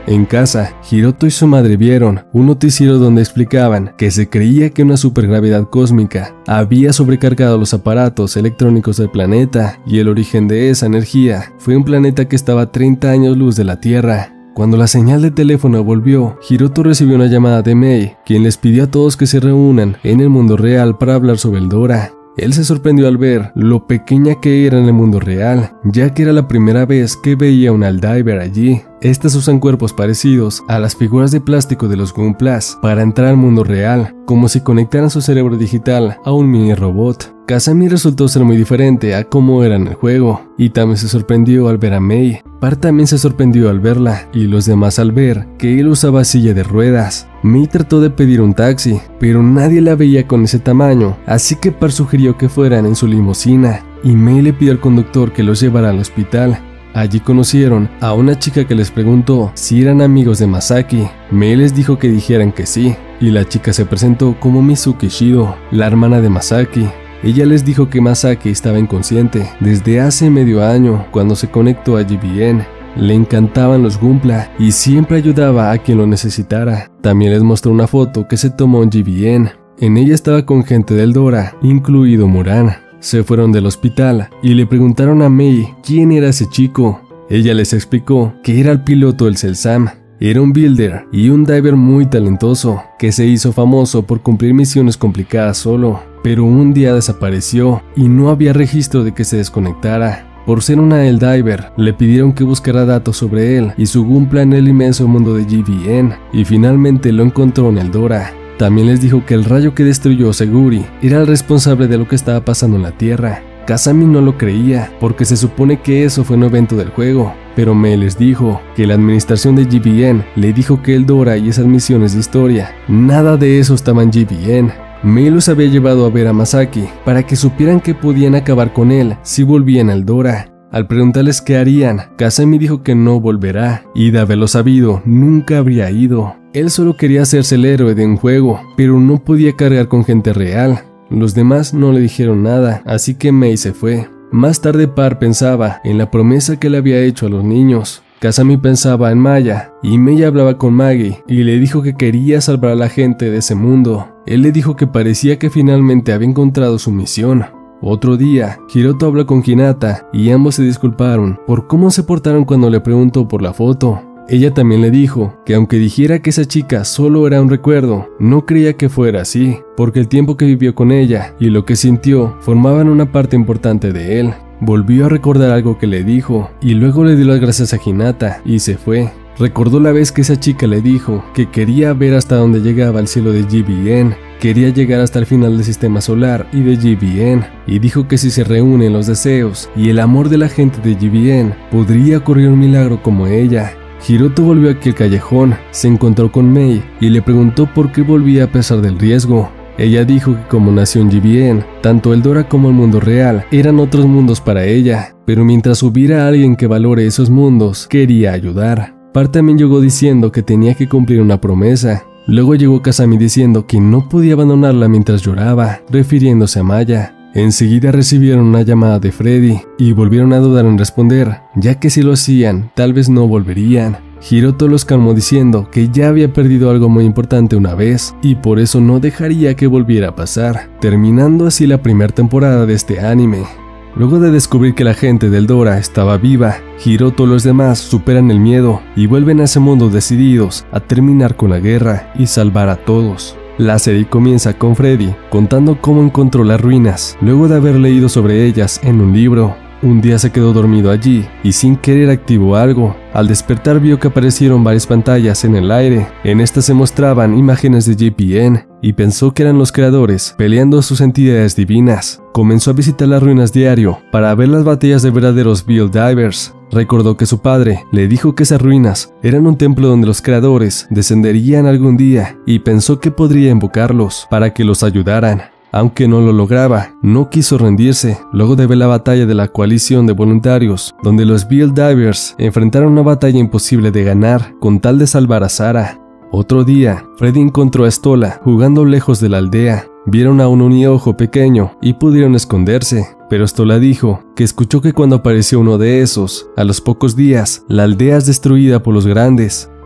En casa, Hiroto y su madre vieron un noticiero donde explicaban que se creía que una supergravedad cósmica había sobrecargado los aparatos electrónicos del planeta y el origen de esa energía fue un planeta que estaba a treinta años luz de la Tierra. Cuando la señal de teléfono volvió, Hiroto recibió una llamada de Mei, quien les pidió a todos que se reúnan en el mundo real para hablar sobre el Dora. Él se sorprendió al ver lo pequeña que era en el mundo real, ya que era la primera vez que veía un Aldiver allí. Estas usan cuerpos parecidos a las figuras de plástico de los Gunplas para entrar al mundo real, como si conectaran su cerebro digital a un mini robot. Kasami resultó ser muy diferente a cómo era en el juego, y también se sorprendió al ver a Mei. Park también se sorprendió al verla, y los demás al ver que él usaba silla de ruedas. Mei trató de pedir un taxi, pero nadie la veía con ese tamaño, así que Park sugirió que fueran en su limusina, y Mei le pidió al conductor que los llevara al hospital. Allí conocieron a una chica que les preguntó si eran amigos de Masaki. Mei les dijo que dijeran que sí, y la chica se presentó como Mizuki Shido, la hermana de Masaki. Ella les dijo que Masaki estaba inconsciente desde hace medio año cuando se conectó a G B N. Le encantaban los Gunpla y siempre ayudaba a quien lo necesitara. También les mostró una foto que se tomó en G B N. En ella estaba con gente del Dora, incluido Muran. Se fueron del hospital y le preguntaron a Mei quién era ese chico. Ella les explicó que era el piloto del Celsam. Era un builder y un diver muy talentoso, que se hizo famoso por cumplir misiones complicadas solo, pero un día desapareció y no había registro de que se desconectara. Por ser una Eldiver, le pidieron que buscara datos sobre él y su Gunpla en el inmenso mundo de G B N, y finalmente lo encontró en el Dora. También les dijo que el rayo que destruyó Seguri era el responsable de lo que estaba pasando en la Tierra. Kasami no lo creía, porque se supone que eso fue un evento del juego, pero Mei les dijo que la administración de G B N le dijo que el Dora y esas misiones de historia, nada de eso estaba en G B N. Mei los había llevado a ver a Masaki para que supieran que podían acabar con él si volvían al Dora. Al preguntarles qué harían, Kasami dijo que no volverá, y de haberlo sabido, nunca habría ido. Él solo quería hacerse el héroe de un juego, pero no podía cargar con gente real. Los demás no le dijeron nada, así que Mei se fue. Más tarde Park pensaba en la promesa que le había hecho a los niños. Kasami pensaba en Maya, y Mei hablaba con Maggie, y le dijo que quería salvar a la gente de ese mundo. Él le dijo que parecía que finalmente había encontrado su misión. Otro día, Hiroto habló con Hinata, y ambos se disculparon por cómo se portaron cuando le preguntó por la foto. Ella también le dijo que aunque dijera que esa chica solo era un recuerdo, no creía que fuera así, porque el tiempo que vivió con ella y lo que sintió formaban una parte importante de él. Volvió a recordar algo que le dijo, y luego le dio las gracias a Hinata y se fue. Recordó la vez que esa chica le dijo que quería ver hasta dónde llegaba el cielo de G B N, quería llegar hasta el final del sistema solar y de G B N, y dijo que si se reúnen los deseos y el amor de la gente de G B N, podría ocurrir un milagro como ella. Hiroto volvió aquí al callejón, se encontró con Mei y le preguntó por qué volvía a pesar del riesgo. Ella dijo que como nació en G B N, tanto el Dora como el mundo real eran otros mundos para ella, pero mientras hubiera alguien que valore esos mundos, quería ayudar. Park también llegó diciendo que tenía que cumplir una promesa. Luego llegó Kasami diciendo que no podía abandonarla mientras lloraba, refiriéndose a Maya. Enseguida recibieron una llamada de Freddy y volvieron a dudar en responder, ya que si lo hacían, tal vez no volverían. Hiroto los calmó diciendo que ya había perdido algo muy importante una vez y por eso no dejaría que volviera a pasar, terminando así la primera temporada de este anime. Luego de descubrir que la gente del Dora estaba viva, Hiroto y los demás superan el miedo y vuelven a ese mundo decididos a terminar con la guerra y salvar a todos. La serie comienza con Freddy contando cómo encontró las ruinas, luego de haber leído sobre ellas en un libro. Un día se quedó dormido allí y sin querer activó algo. Al despertar vio que aparecieron varias pantallas en el aire. En estas se mostraban imágenes de G B N y pensó que eran los creadores peleando sus entidades divinas. Comenzó a visitar las ruinas diario para ver las batallas de verdaderos Build Divers. Recordó que su padre le dijo que esas ruinas eran un templo donde los creadores descenderían algún día y pensó que podría invocarlos para que los ayudaran. Aunque no lo lograba, no quiso rendirse. Luego de ver la batalla de la coalición de voluntarios, donde los Build Divers enfrentaron una batalla imposible de ganar con tal de salvar a Sarah. Otro día, Freddy encontró a Stola jugando lejos de la aldea. Vieron a un uniojo pequeño y pudieron esconderse, pero Stola dijo que escuchó que cuando apareció uno de esos, a los pocos días, la aldea es destruida por los grandes.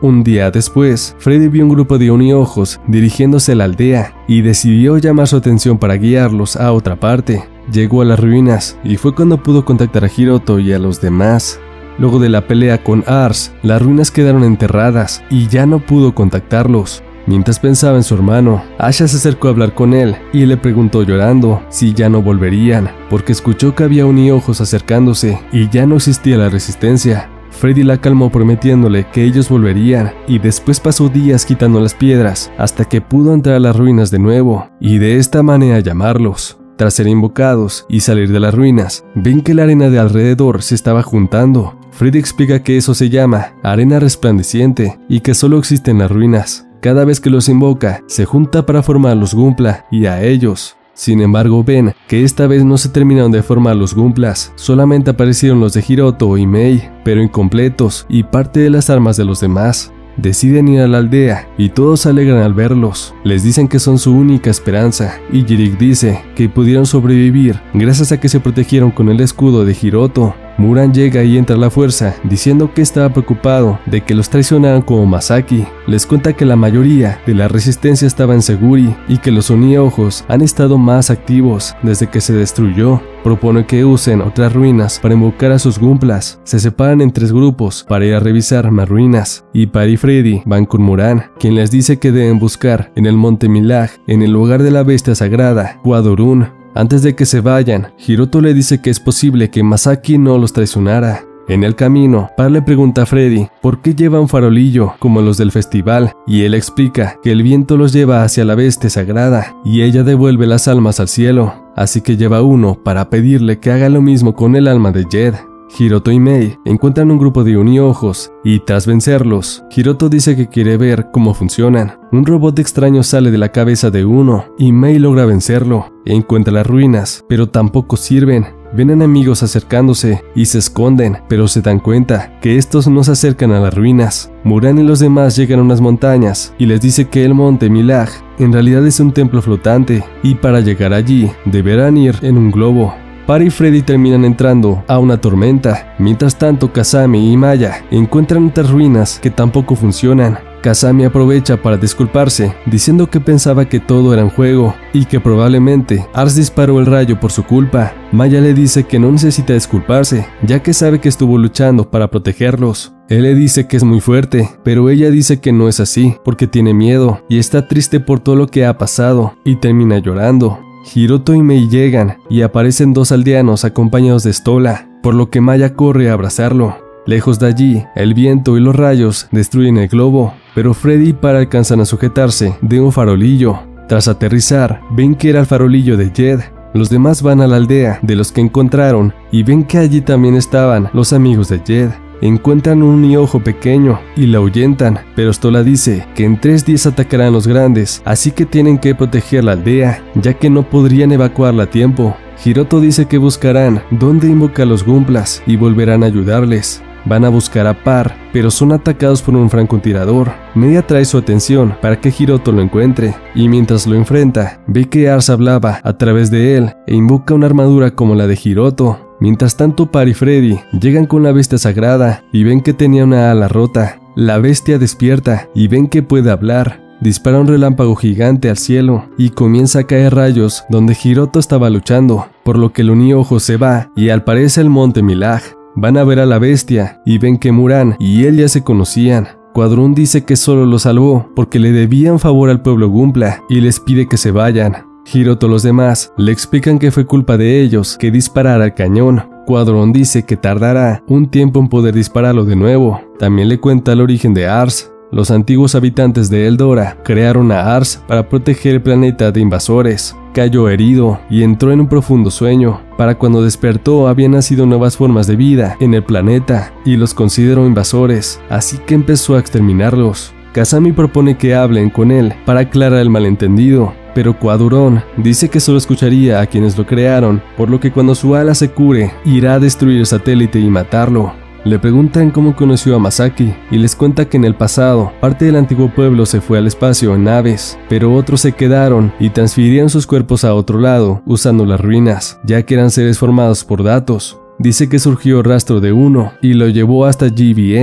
Un día después, Freddy vio un grupo de uniojos dirigiéndose a la aldea y decidió llamar su atención para guiarlos a otra parte. Llegó a las ruinas y fue cuando pudo contactar a Hiroto y a los demás. Luego de la pelea con Ars, las ruinas quedaron enterradas y ya no pudo contactarlos. Mientras pensaba en su hermano, Asha se acercó a hablar con él y le preguntó llorando si ya no volverían, porque escuchó que había uniojos acercándose y ya no existía la resistencia. Freddy la calmó prometiéndole que ellos volverían y después pasó días quitando las piedras hasta que pudo entrar a las ruinas de nuevo y de esta manera llamarlos. Tras ser invocados y salir de las ruinas, ven que la arena de alrededor se estaba juntando. Freddy explica que eso se llama arena resplandeciente y que solo existe en las ruinas. Cada vez que los invoca, se junta para formar los Gunpla y a ellos. Sin embargo, ven que esta vez no se terminaron de formar los Gunplas, solamente aparecieron los de Hiroto y Mei, pero incompletos y parte de las armas de los demás. Deciden ir a la aldea y todos se alegran al verlos. Les dicen que son su única esperanza y Jirik dice que pudieron sobrevivir gracias a que se protegieron con el escudo de Hiroto. Muran llega y entra a la fuerza diciendo que estaba preocupado de que los traicionaran como Masaki. Les cuenta que la mayoría de la resistencia estaba en Seguri y que los uniojos han estado más activos desde que se destruyó. Propone que usen otras ruinas para invocar a sus Gunplas. Se separan en tres grupos para ir a revisar más ruinas y Pari y Freddy van con Muran, quien les dice que deben buscar en el monte Milag, en el lugar de la bestia sagrada, Quadorun. Antes de que se vayan, Hiroto le dice que es posible que Masaki no los traicionara. En el camino, Par le pregunta a Freddy por qué lleva un farolillo como los del festival y él explica que el viento los lleva hacia la bestia sagrada y ella devuelve las almas al cielo, así que lleva uno para pedirle que haga lo mismo con el alma de Jed. Hiroto y Mei encuentran un grupo de uniojos y tras vencerlos, Hiroto dice que quiere ver cómo funcionan. Un robot extraño sale de la cabeza de uno y Mei logra vencerlo. Encuentra las ruinas, pero tampoco sirven. Ven enemigos acercándose y se esconden, pero se dan cuenta que estos no se acercan a las ruinas. Muran y los demás llegan a unas montañas y les dice que el monte Milag en realidad es un templo flotante y para llegar allí deberán ir en un globo. Pari y Freddy terminan entrando a una tormenta. Mientras tanto, Kasami y Maya encuentran otras ruinas que tampoco funcionan. Kasami aprovecha para disculparse, diciendo que pensaba que todo era un juego y que probablemente Ars disparó el rayo por su culpa. Maya le dice que no necesita disculparse, ya que sabe que estuvo luchando para protegerlos. Él le dice que es muy fuerte, pero ella dice que no es así, porque tiene miedo y está triste por todo lo que ha pasado, y termina llorando. Hiroto y Mei llegan y aparecen dos aldeanos acompañados de Stola, por lo que Maya corre a abrazarlo. Lejos de allí, el viento y los rayos destruyen el globo, pero Freddy y Par alcanzan a sujetarse de un farolillo. Tras aterrizar, ven que era el farolillo de Jed. Los demás van a la aldea de los que encontraron y ven que allí también estaban los amigos de Jed. Encuentran un uniojo pequeño y la ahuyentan, pero Stola dice que en tres días atacarán los grandes, así que tienen que proteger la aldea, ya que no podrían evacuarla a tiempo. Hiroto dice que buscarán dónde invocar los Gunplas y volverán a ayudarles. Van a buscar a Par, pero son atacados por un francotirador. Mei atrae su atención para que Hiroto lo encuentre, y mientras lo enfrenta, ve que Ars hablaba a través de él e invoca una armadura como la de Hiroto. Mientras tanto, Par y Freddy llegan con la bestia sagrada y ven que tenía una ala rota. La bestia despierta y ven que puede hablar. Dispara un relámpago gigante al cielo y comienza a caer rayos donde Hiroto estaba luchando, por lo que el uniojo se va y aparece el monte Milag. Van a ver a la bestia y ven que Muran y él ya se conocían. Quadorun dice que solo lo salvó porque le debían favor al pueblo Gunpla y les pide que se vayan. Hiroto y los demás le explican que fue culpa de ellos que disparara el cañón. Quadorun dice que tardará un tiempo en poder dispararlo de nuevo. También le cuenta el origen de Ars. Los antiguos habitantes de Eldora crearon a Ars para proteger el planeta de invasores. Cayó herido y entró en un profundo sueño. Para cuando despertó habían nacido nuevas formas de vida en el planeta y los consideró invasores, así que empezó a exterminarlos. Kasami propone que hablen con él para aclarar el malentendido, pero Quadorun dice que solo escucharía a quienes lo crearon, por lo que cuando su ala se cure, irá a destruir el satélite y matarlo. Le preguntan cómo conoció a Masaki y les cuenta que en el pasado parte del antiguo pueblo se fue al espacio en naves, pero otros se quedaron y transfirieron sus cuerpos a otro lado usando las ruinas, ya que eran seres formados por datos. Dice que surgió rastro de uno y lo llevó hasta G B N.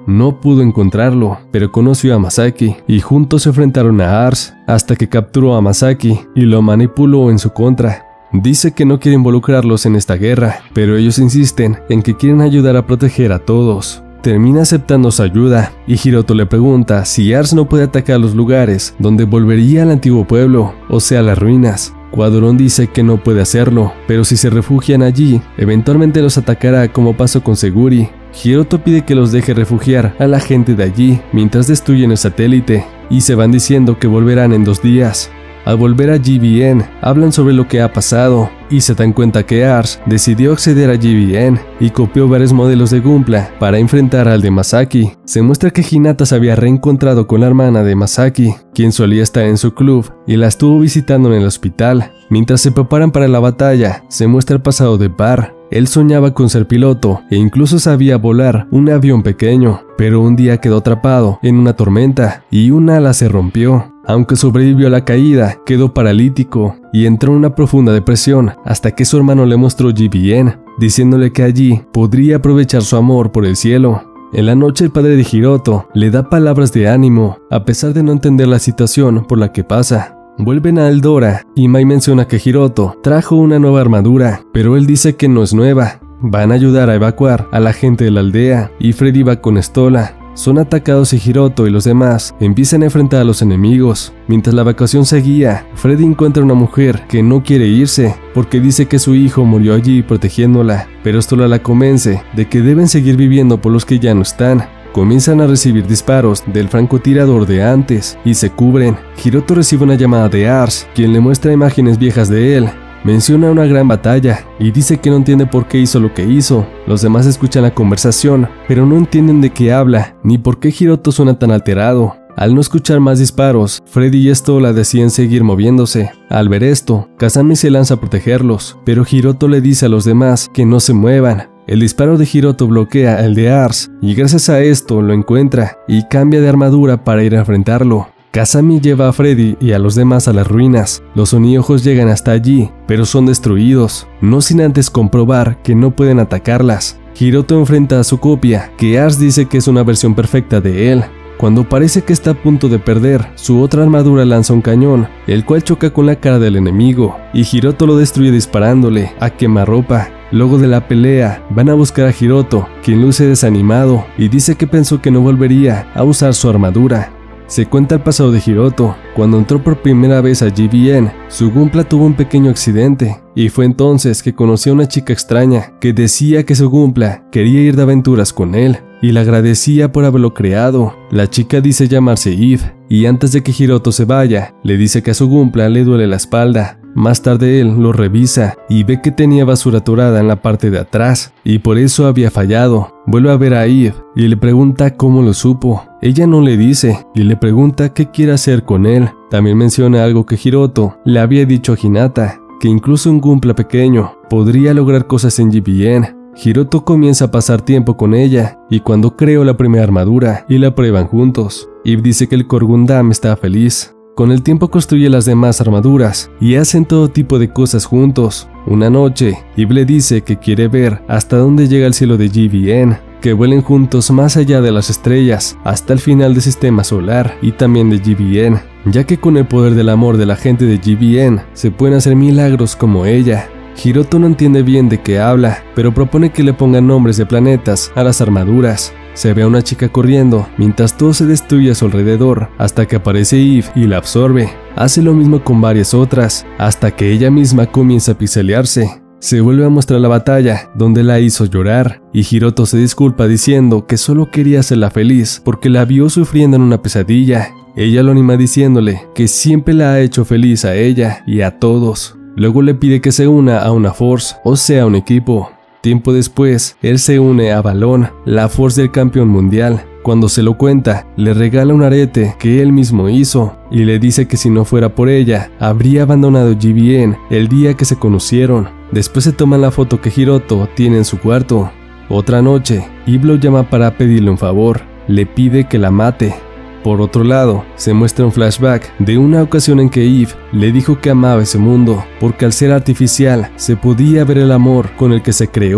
no pudo encontrarlo, pero conoció a Masaki y juntos se enfrentaron a Ars hasta que capturó a Masaki y lo manipuló en su contra. Dice que no quiere involucrarlos en esta guerra, pero ellos insisten en que quieren ayudar a proteger a todos. Termina aceptando su ayuda y Hiroto le pregunta si Ars no puede atacar los lugares donde volvería al antiguo pueblo, o sea, las ruinas. Quadoron dice que no puede hacerlo, pero si se refugian allí, eventualmente los atacará como pasó con Seguri. Hiroto pide que los deje refugiar a la gente de allí mientras destruyen el satélite, y se van diciendo que volverán en dos días. Al volver a G B N, hablan sobre lo que ha pasado, y se dan cuenta que Ars decidió acceder a G B N y copió varios modelos de Gunpla para enfrentar al de Masaki. Se muestra que Hinata se había reencontrado con la hermana de Masaki, quien solía estar en su club, y la estuvo visitando en el hospital. Mientras se preparan para la batalla, se muestra el pasado de Par. Él soñaba con ser piloto e incluso sabía volar un avión pequeño, pero un día quedó atrapado en una tormenta y un ala se rompió. Aunque sobrevivió a la caída, quedó paralítico y entró en una profunda depresión hasta que su hermano le mostró G B N, diciéndole que allí podría aprovechar su amor por el cielo. En la noche el padre de Hiroto le da palabras de ánimo, a pesar de no entender la situación por la que pasa. Vuelven a Eldora y Mai menciona que Hiroto trajo una nueva armadura, pero él dice que no es nueva. Van a ayudar a evacuar a la gente de la aldea y Freddy va con Stola. Son atacados y Hiroto y los demás empiezan a enfrentar a los enemigos. Mientras la evacuación seguía, Freddy encuentra una mujer que no quiere irse porque dice que su hijo murió allí protegiéndola, pero Stola la convence de que deben seguir viviendo por los que ya no están. Comienzan a recibir disparos del francotirador de antes y se cubren. Hiroto recibe una llamada de Ars, quien le muestra imágenes viejas de él. Menciona una gran batalla y dice que no entiende por qué hizo lo que hizo. Los demás escuchan la conversación, pero no entienden de qué habla, ni por qué Hiroto suena tan alterado. Al no escuchar más disparos, Freddy y Stola deciden seguir moviéndose. Al ver esto, Kazami se lanza a protegerlos, pero Hiroto le dice a los demás que no se muevan. El disparo de Hiroto bloquea el de Ars y gracias a esto lo encuentra y cambia de armadura para ir a enfrentarlo. Kazami lleva a Freddy y a los demás a las ruinas. Los Oniojos llegan hasta allí, pero son destruidos, no sin antes comprobar que no pueden atacarlas. Hiroto enfrenta a su copia, que Ars dice que es una versión perfecta de él. Cuando parece que está a punto de perder, su otra armadura lanza un cañón, el cual choca con la cara del enemigo, y Hiroto lo destruye disparándole a quemarropa. Luego de la pelea, van a buscar a Hiroto, quien luce desanimado y dice que pensó que no volvería a usar su armadura. Se cuenta el pasado de Hiroto. Cuando entró por primera vez a G B N, su Gunpla tuvo un pequeño accidente, y fue entonces que conoció a una chica extraña que decía que su Gunpla quería ir de aventuras con él, y le agradecía por haberlo creado. La chica dice llamarse Eve, y antes de que Hiroto se vaya, le dice que a su Gunpla le duele la espalda. Más tarde él lo revisa y ve que tenía basura atorada en la parte de atrás y por eso había fallado. Vuelve a ver a Eve y le pregunta cómo lo supo. Ella no le dice y le pregunta qué quiere hacer con él. También menciona algo que Hiroto le había dicho a Hinata, que incluso un Gunpla pequeño podría lograr cosas en G B N. Hiroto comienza a pasar tiempo con ella y cuando creó la primera armadura y la prueban juntos. Eve dice que el Core Gundam está feliz. Con el tiempo construye las demás armaduras y hacen todo tipo de cosas juntos. Una noche, Eve le dice que quiere ver hasta dónde llega el cielo de G B N, que vuelen juntos más allá de las estrellas, hasta el final del sistema solar y también de G B N, ya que con el poder del amor de la gente de G B N se pueden hacer milagros como ella. Hiroto no entiende bien de qué habla, pero propone que le pongan nombres de planetas a las armaduras. Se ve a una chica corriendo mientras todo se destruye a su alrededor hasta que aparece Eve y la absorbe. Hace lo mismo con varias otras hasta que ella misma comienza a pixelearse. Se vuelve a mostrar la batalla donde la hizo llorar y Hiroto se disculpa diciendo que solo quería hacerla feliz porque la vio sufriendo en una pesadilla. Ella lo anima diciéndole que siempre la ha hecho feliz a ella y a todos. Luego le pide que se una a una Force, o sea un equipo. Tiempo después, él se une a Balón, la Force del campeón mundial. Cuando se lo cuenta, le regala un arete que él mismo hizo y le dice que si no fuera por ella, habría abandonado G B N el día que se conocieron. Después se toman la foto que Hiroto tiene en su cuarto. Otra noche, Eve lo llama para pedirle un favor, le pide que la mate. Por otro lado, se muestra un flashback de una ocasión en que Eve le dijo que amaba ese mundo, porque al ser artificial se podía ver el amor con el que se creó.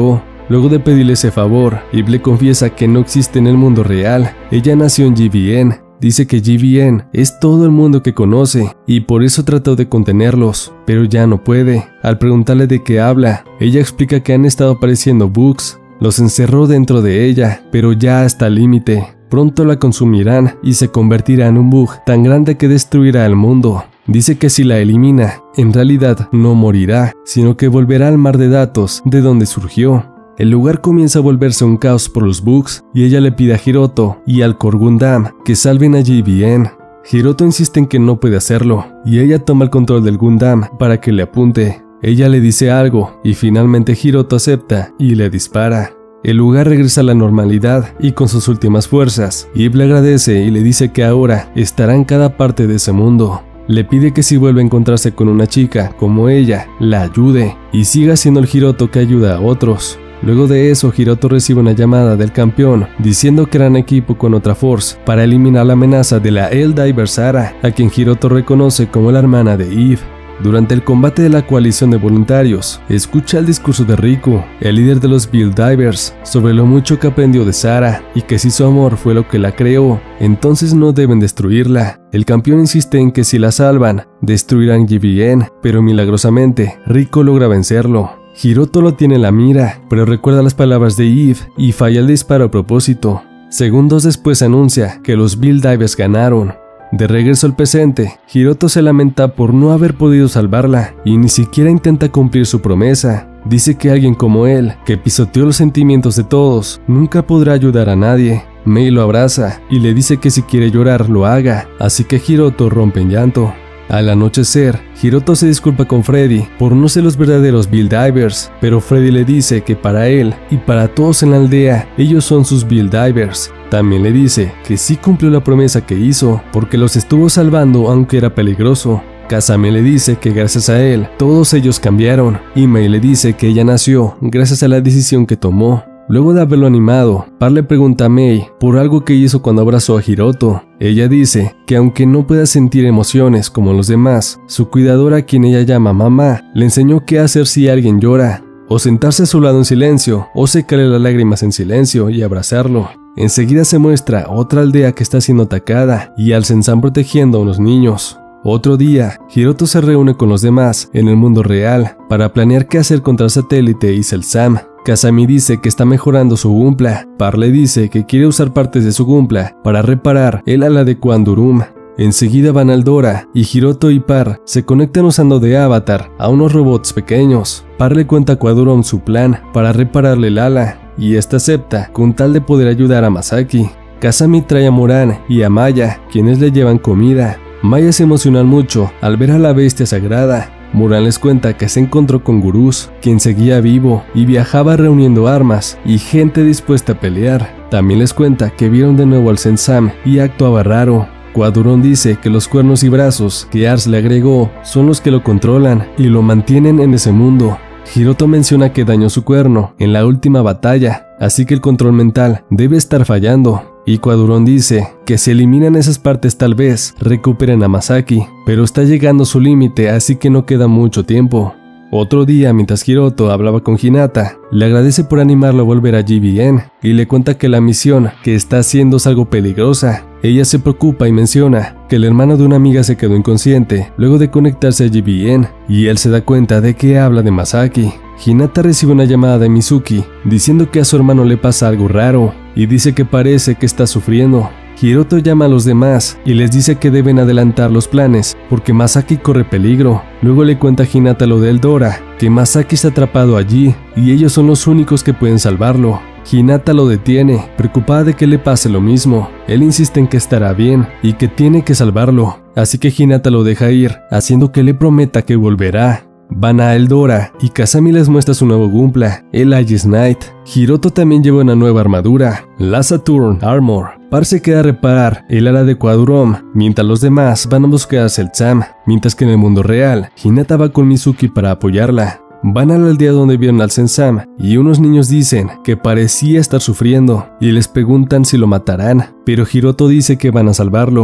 Luego de pedirle ese favor, Eve le confiesa que no existe en el mundo real. Ella nació en G V N. Dice que G V N es todo el mundo que conoce y por eso trató de contenerlos, pero ya no puede. Al preguntarle de qué habla, ella explica que han estado apareciendo bugs. Los encerró dentro de ella, pero ya hasta el límite. Pronto la consumirán y se convertirá en un bug tan grande que destruirá el mundo. Dice que si la elimina, en realidad no morirá, sino que volverá al mar de datos de donde surgió. El lugar comienza a volverse un caos por los bugs y ella le pide a Hiroto y al Core Gundam que salven a G V N. Hiroto insiste en que no puede hacerlo y ella toma el control del Gundam para que le apunte. Ella le dice algo y finalmente Hiroto acepta y le dispara. El lugar regresa a la normalidad y con sus últimas fuerzas, Eve le agradece y le dice que ahora estará en cada parte de ese mundo. Le pide que si vuelve a encontrarse con una chica como ella, la ayude y siga siendo el Hiroto que ayuda a otros. Luego de eso, Hiroto recibe una llamada del campeón diciendo que harán equipo con otra Force para eliminar la amenaza de la Helldiver Sara, a quien Hiroto reconoce como la hermana de Eve. Durante el combate de la coalición de voluntarios, escucha el discurso de Riku, el líder de los Helldivers, sobre lo mucho que aprendió de Sara y que si su amor fue lo que la creó, entonces no deben destruirla. El campeón insiste en que si la salvan, destruirán G V N, pero milagrosamente Riku logra vencerlo. Hiroto lo tiene en la mira, pero recuerda las palabras de Eve y falla el disparo a propósito. Segundos después anuncia que los Helldivers ganaron. De regreso al presente, Hiroto se lamenta por no haber podido salvarla y ni siquiera intenta cumplir su promesa. Dice que alguien como él, que pisoteó los sentimientos de todos, nunca podrá ayudar a nadie. Mei lo abraza y le dice que si quiere llorar lo haga, así que Hiroto rompe en llanto. Al anochecer, Hiroto se disculpa con Freddy por no ser los verdaderos Helldivers, pero Freddy le dice que para él y para todos en la aldea, ellos son sus Helldivers. También le dice que sí cumplió la promesa que hizo, porque los estuvo salvando aunque era peligroso. Kasame le dice que gracias a él, todos ellos cambiaron, y Mei le dice que ella nació gracias a la decisión que tomó. Luego de haberlo animado, Par le pregunta a Mei por algo que hizo cuando abrazó a Hiroto. Ella dice que aunque no pueda sentir emociones como los demás, su cuidadora, a quien ella llama mamá, le enseñó qué hacer si alguien llora, o sentarse a su lado en silencio, o secarle las lágrimas en silencio y abrazarlo. Enseguida se muestra otra aldea que está siendo atacada y al Sensan protegiendo a unos niños. Otro día, Hiroto se reúne con los demás en el mundo real para planear qué hacer contra el satélite y Celsam. Kasami dice que está mejorando su Gunpla. Par le dice que quiere usar partes de su Gunpla para reparar el ala de Kwandurum. Enseguida van al Dora y Hiroto y Par se conectan usando de avatar a unos robots pequeños. Par le cuenta a Kwandurum su plan para repararle el ala y esta acepta con tal de poder ayudar a Masaki. Kasami trae a Moran y a Maya, quienes le llevan comida. Maya se emociona mucho al ver a la bestia sagrada. Moran les cuenta que se encontró con Gurus, quien seguía vivo y viajaba reuniendo armas y gente dispuesta a pelear. También les cuenta que vieron de nuevo al Sensam y actuaba raro. Kwandurum dice que los cuernos y brazos que Ars le agregó son los que lo controlan y lo mantienen en ese mundo. Hiroto menciona que dañó su cuerno en la última batalla, así que el control mental debe estar fallando. Y Kwandurum dice que si eliminan esas partes tal vez recuperen a Masaki, pero está llegando su límite, así que no queda mucho tiempo. Otro día, mientras Hiroto hablaba con Hinata, le agradece por animarlo a volver a G V N y le cuenta que la misión que está haciendo es algo peligrosa. Ella se preocupa y menciona que el hermano de una amiga se quedó inconsciente luego de conectarse a G V N y él se da cuenta de que habla de Masaki. Hinata recibe una llamada de Mizuki diciendo que a su hermano le pasa algo raro y dice que parece que está sufriendo. Hiroto llama a los demás y les dice que deben adelantar los planes porque Masaki corre peligro. Luego le cuenta a Hinata lo del Dora, que Masaki está atrapado allí y ellos son los únicos que pueden salvarlo. Hinata lo detiene, preocupada de que le pase lo mismo. Él insiste en que estará bien y que tiene que salvarlo, así que Hinata lo deja ir, haciendo que le prometa que volverá. Van a Eldora y Kasami les muestra su nuevo Gunpla, el Aegis Knight. Hiroto también lleva una nueva armadura, la Saturn Armor. Par se queda a reparar el ala de Kwandurum, mientras los demás van a buscar a Celsam, mientras que en el mundo real, Hinata va con Mizuki para apoyarla. Van a la aldea donde vieron al Sensam y unos niños dicen que parecía estar sufriendo y les preguntan si lo matarán, pero Hiroto dice que van a salvarlo.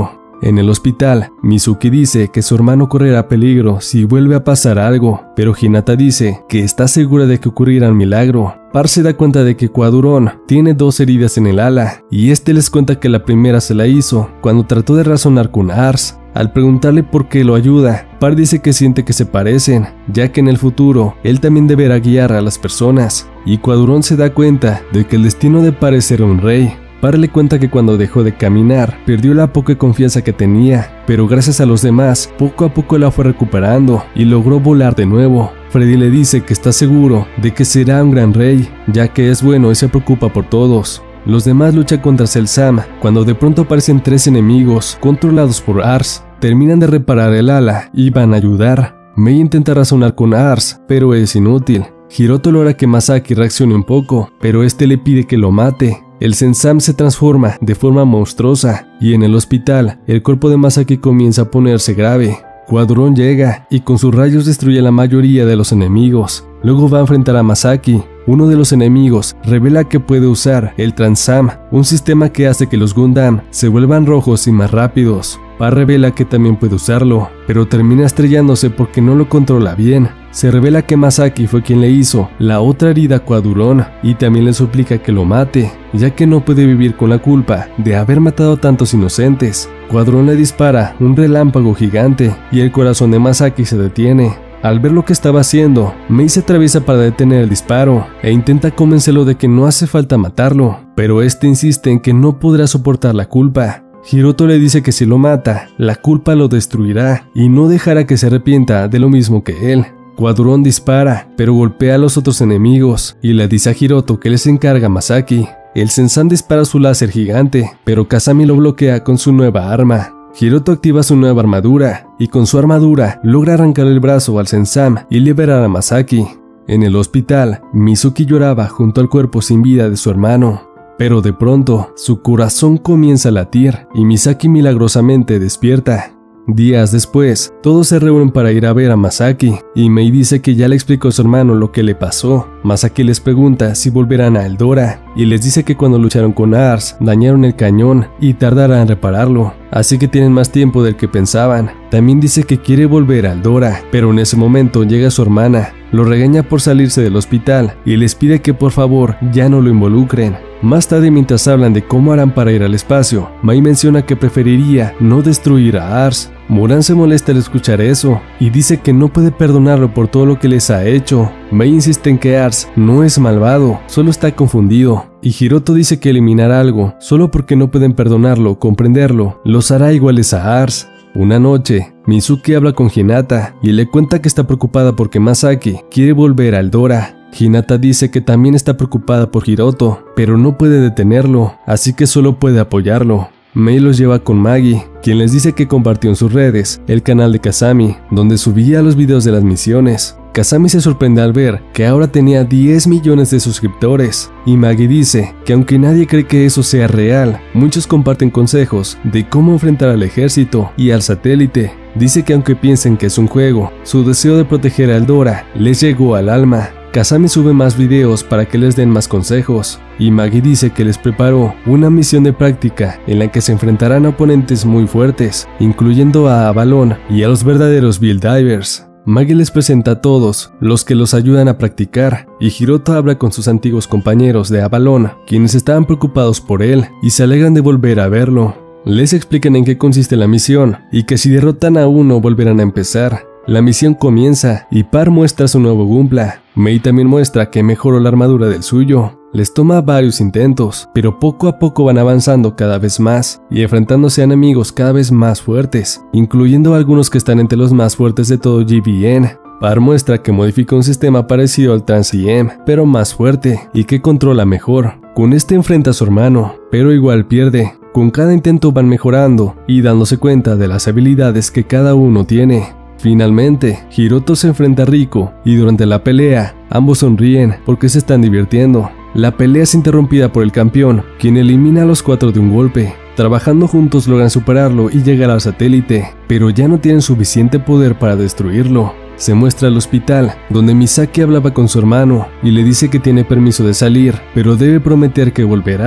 En el hospital, Mizuki dice que su hermano correrá peligro si vuelve a pasar algo, pero Hinata dice que está segura de que ocurrirá un milagro. Par se da cuenta de que Quadurón tiene dos heridas en el ala, y este les cuenta que la primera se la hizo cuando trató de razonar con Ars. Al preguntarle por qué lo ayuda, Par dice que siente que se parecen, ya que en el futuro él también deberá guiar a las personas, y Quadurón se da cuenta de que el destino de Par es ser un rey. Par le cuenta que cuando dejó de caminar, perdió la poca confianza que tenía, pero gracias a los demás, poco a poco la fue recuperando y logró volar de nuevo. Freddy le dice que está seguro de que será un gran rey, ya que es bueno y se preocupa por todos. Los demás luchan contra Cell-Sam, cuando de pronto aparecen tres enemigos, controlados por Ars. Terminan de reparar el ala y van a ayudar. Mei intenta razonar con Ars, pero es inútil. Hiroto logra que Masaki reaccione un poco, pero este le pide que lo mate. El Sensam se transforma de forma monstruosa, y en el hospital, el cuerpo de Masaki comienza a ponerse grave. Quadurón llega y con sus rayos destruye a la mayoría de los enemigos. Luego va a enfrentar a Masaki. Uno de los enemigos revela que puede usar el Transam, un sistema que hace que los Gundam se vuelvan rojos y más rápidos. Par revela que también puede usarlo, pero termina estrellándose porque no lo controla bien. Se revela que Masaki fue quien le hizo la otra herida a Quadurón y también le suplica que lo mate, ya que no puede vivir con la culpa de haber matado a tantos inocentes. Quadurón le dispara un relámpago gigante y el corazón de Masaki se detiene. Al ver lo que estaba haciendo, Mei se atraviesa para detener el disparo e intenta convencerlo de que no hace falta matarlo, pero este insiste en que no podrá soportar la culpa. Hiroto le dice que si lo mata, la culpa lo destruirá y no dejará que se arrepienta de lo mismo que él. Quadurón dispara, pero golpea a los otros enemigos y le dice a Hiroto que les encarga a Masaki. El Sensam dispara su láser gigante, pero Kasami lo bloquea con su nueva arma. Hiroto activa su nueva armadura, y con su armadura logra arrancar el brazo al Sensam y liberar a Masaki. En el hospital, Mizuki lloraba junto al cuerpo sin vida de su hermano. Pero de pronto, su corazón comienza a latir y Misaki milagrosamente despierta. Días después, todos se reúnen para ir a ver a Masaki, y Mei dice que ya le explicó a su hermano lo que le pasó. Masaki les pregunta si volverán a Eldora, y les dice que cuando lucharon con Ars, dañaron el cañón y tardarán en repararlo, así que tienen más tiempo del que pensaban. También dice que quiere volver a Eldora, pero en ese momento llega su hermana, lo regaña por salirse del hospital y les pide que por favor ya no lo involucren. Más tarde, mientras hablan de cómo harán para ir al espacio, Mai menciona que preferiría no destruir a Ars. Moran se molesta al escuchar eso y dice que no puede perdonarlo por todo lo que les ha hecho. Mei insiste en que Ars no es malvado, solo está confundido, y Hiroto dice que eliminar algo solo porque no pueden perdonarlo o comprenderlo los hará iguales a Ars. Una noche, Mizuki habla con Hinata y le cuenta que está preocupada porque Masaki quiere volver a Eldora. Hinata dice que también está preocupada por Hiroto, pero no puede detenerlo, así que solo puede apoyarlo. Mei los lleva con Maggie, quien les dice que compartió en sus redes el canal de Kasami, donde subía los videos de las misiones. Kasami se sorprende al ver que ahora tenía diez millones de suscriptores, y Maggie dice que aunque nadie cree que eso sea real, muchos comparten consejos de cómo enfrentar al ejército y al satélite. Dice que aunque piensen que es un juego, su deseo de proteger a Eldora les llegó al alma. Kasami sube más videos para que les den más consejos, y Maggie dice que les preparó una misión de práctica en la que se enfrentarán a oponentes muy fuertes, incluyendo a Avalon y a los verdaderos Build Divers. Maggie les presenta a todos los que los ayudan a practicar, y Hiroto habla con sus antiguos compañeros de Avalon, quienes estaban preocupados por él y se alegran de volver a verlo. Les explican en qué consiste la misión y que si derrotan a uno volverán a empezar. La misión comienza y Par muestra su nuevo Gunpla. Mei también muestra que mejoró la armadura del suyo. Les toma varios intentos, pero poco a poco van avanzando cada vez más y enfrentándose a enemigos cada vez más fuertes, incluyendo algunos que están entre los más fuertes de todo G V N. Par muestra que modifica un sistema parecido al Trans-I M, pero más fuerte y que controla mejor. Con este enfrenta a su hermano, pero igual pierde. Con cada intento van mejorando y dándose cuenta de las habilidades que cada uno tiene. Finalmente, Hiroto se enfrenta a Riko y durante la pelea, ambos sonríen porque se están divirtiendo. La pelea es interrumpida por el campeón, quien elimina a los cuatro de un golpe. Trabajando juntos logran superarlo y llegar al satélite, pero ya no tienen suficiente poder para destruirlo. Se muestra al hospital, donde Misaki hablaba con su hermano y le dice que tiene permiso de salir, pero debe prometer que volverá.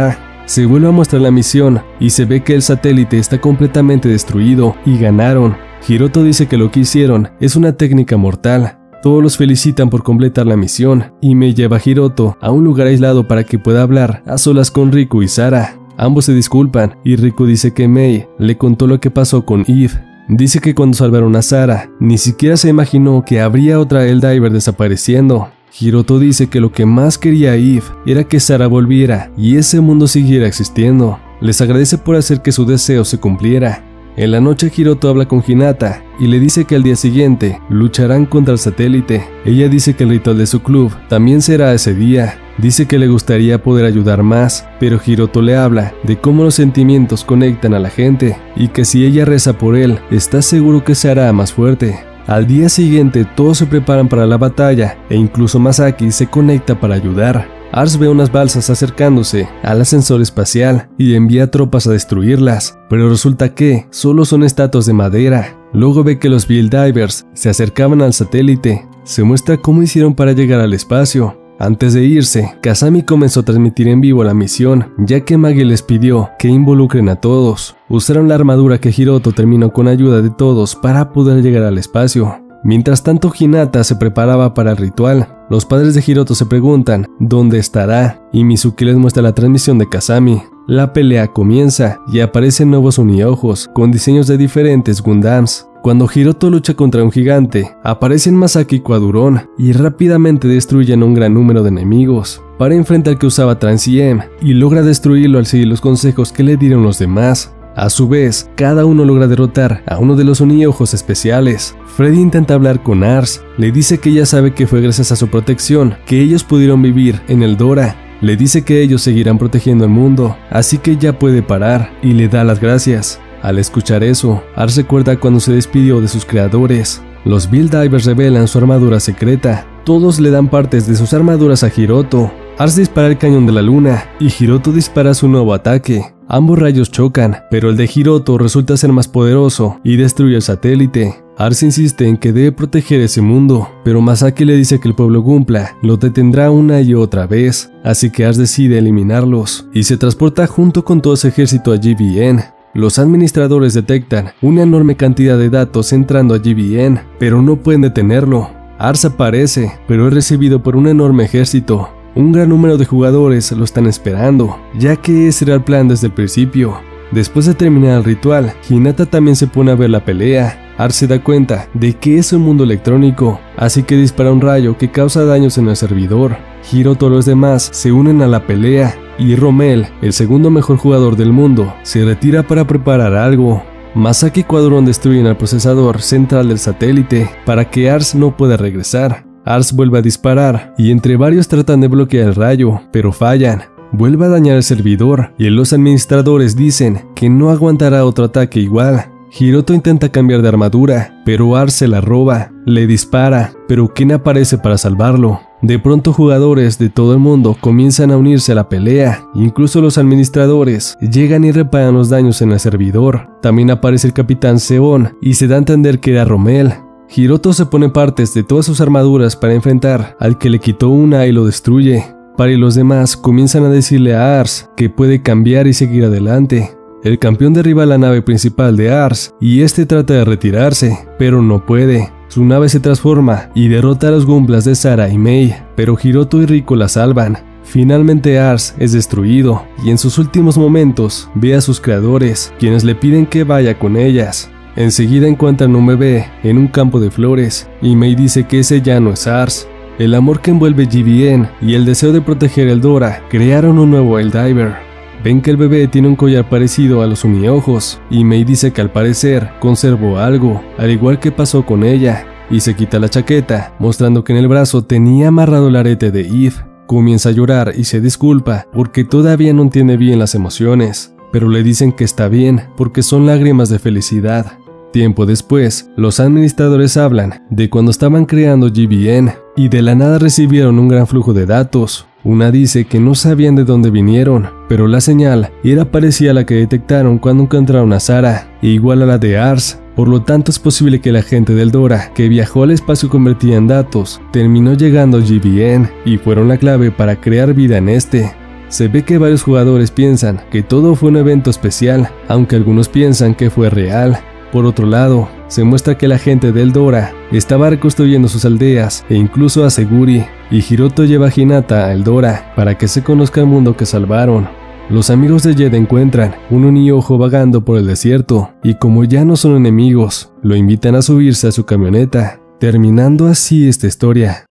se vuelve a mostrar la misión y se ve que el satélite está completamente destruido y ganaron. Hiroto dice que lo que hicieron es una técnica mortal. Todos los felicitan por completar la misión y Mei lleva a Hiroto a un lugar aislado para que pueda hablar a solas con Riku y Sara. Ambos se disculpan y Riku dice que Mei le contó lo que pasó con Eve. Dice que cuando salvaron a Sara, ni siquiera se imaginó que habría otra Helldiver desapareciendo. Hiroto dice que lo que más quería Eve era que Sara volviera y ese mundo siguiera existiendo. Les agradece por hacer que su deseo se cumpliera. En la noche Hiroto habla con Hinata y le dice que al día siguiente lucharán contra el satélite. Ella dice que el ritual de su club también será ese día. Dice que le gustaría poder ayudar más, pero Hiroto le habla de cómo los sentimientos conectan a la gente y que si ella reza por él, está seguro que se hará más fuerte. Al día siguiente todos se preparan para la batalla e incluso Masaki se conecta para ayudar. Ars ve unas balsas acercándose al ascensor espacial y envía tropas a destruirlas, pero resulta que solo son estatuas de madera. Luego ve que los Helldiver's se acercaban al satélite. Se muestra cómo hicieron para llegar al espacio. Antes de irse, Kasami comenzó a transmitir en vivo la misión, ya que Magi les pidió que involucren a todos. Usaron la armadura que Hiroto terminó con ayuda de todos para poder llegar al espacio. Mientras tanto, Hinata se preparaba para el ritual. Los padres de Hiroto se preguntan dónde estará y Mizuki les muestra la transmisión de Kasami. La pelea comienza y aparecen nuevos uniojos con diseños de diferentes Gundams. Cuando Hiroto lucha contra un gigante, aparecen Masaki y Quaduron y rápidamente destruyen un gran número de enemigos. Para enfrentar que usaba Trans-I M y logra destruirlo al seguir los consejos que le dieron los demás. A su vez, cada uno logra derrotar a uno de los uniojos especiales. Freddy intenta hablar con Ars, le dice que ella sabe que fue gracias a su protección que ellos pudieron vivir en Eldora. Le dice que ellos seguirán protegiendo el mundo, así que ya puede parar y le da las gracias. Al escuchar eso, Ars recuerda cuando se despidió de sus creadores. Los Helldiver's revelan su armadura secreta. Todos le dan partes de sus armaduras a Hiroto. Ars dispara el cañón de la luna y Hiroto dispara su nuevo ataque. Ambos rayos chocan, pero el de Hiroto resulta ser más poderoso y destruye el satélite. Ars insiste en que debe proteger ese mundo, pero Masaki le dice que el pueblo Gunpla lo detendrá una y otra vez, así que Ars decide eliminarlos y se transporta junto con todo ese ejército a G V N. Los administradores detectan una enorme cantidad de datos entrando a G V N, pero no pueden detenerlo. Ars aparece, pero es recibido por un enorme ejército. Un gran número de jugadores lo están esperando, ya que ese era el plan desde el principio. Después de terminar el ritual, Hinata también se pone a ver la pelea. Ars se da cuenta de que es un mundo electrónico, así que dispara un rayo que causa daños en el servidor. Hiroto y los demás se unen a la pelea, y Rommel, el segundo mejor jugador del mundo, se retira para preparar algo. Masaki y Quaduron destruyen el procesador central del satélite para que Ars no pueda regresar. Ars vuelve a disparar y entre varios tratan de bloquear el rayo, pero fallan. Vuelve a dañar el servidor y los administradores dicen que no aguantará otro ataque igual. Hiroto intenta cambiar de armadura, pero Ars se la roba, le dispara, pero Ken aparece para salvarlo. De pronto jugadores de todo el mundo comienzan a unirse a la pelea, incluso los administradores llegan y reparan los daños en el servidor. También aparece el capitán Seon y se da a entender que era Rommel. Hiroto se pone partes de todas sus armaduras para enfrentar al que le quitó una y lo destruye. Para y los demás comienzan a decirle a Ars que puede cambiar y seguir adelante. El campeón derriba la nave principal de Ars y este trata de retirarse, pero no puede. Su nave se transforma y derrota a los Gunplas de Sara y Mei, pero Hiroto y Riku la salvan. Finalmente Ars es destruido y en sus últimos momentos ve a sus creadores, quienes le piden que vaya con ellas. Enseguida encuentran un bebé en un campo de flores y Mei dice que ese ya no es Ars. El amor que envuelve G V N y el deseo de proteger Eldora crearon un nuevo Helldiver. Ven que el bebé tiene un collar parecido a los uniojos y Mei dice que al parecer conservó algo, al igual que pasó con ella, y se quita la chaqueta, mostrando que en el brazo tenía amarrado el arete de Eve. Comienza a llorar y se disculpa porque todavía no entiende bien las emociones, pero le dicen que está bien porque son lágrimas de felicidad. Tiempo después, los administradores hablan de cuando estaban creando G V N y de la nada recibieron un gran flujo de datos. Una dice que no sabían de dónde vinieron, pero la señal era parecida a la que detectaron cuando encontraron a Sara, e igual a la de Ars. Por lo tanto es posible que la gente de Eldora, que viajó al espacio convertida en datos, terminó llegando a G V N y fueron la clave para crear vida en este. Se ve que varios jugadores piensan que todo fue un evento especial, aunque algunos piensan que fue real. Por otro lado, se muestra que la gente de Eldora estaba reconstruyendo sus aldeas e incluso a Seguri, y Hiroto lleva a Hinata a Eldora para que se conozca el mundo que salvaron. Los amigos de Jed encuentran un Uniojo vagando por el desierto y como ya no son enemigos, lo invitan a subirse a su camioneta, terminando así esta historia.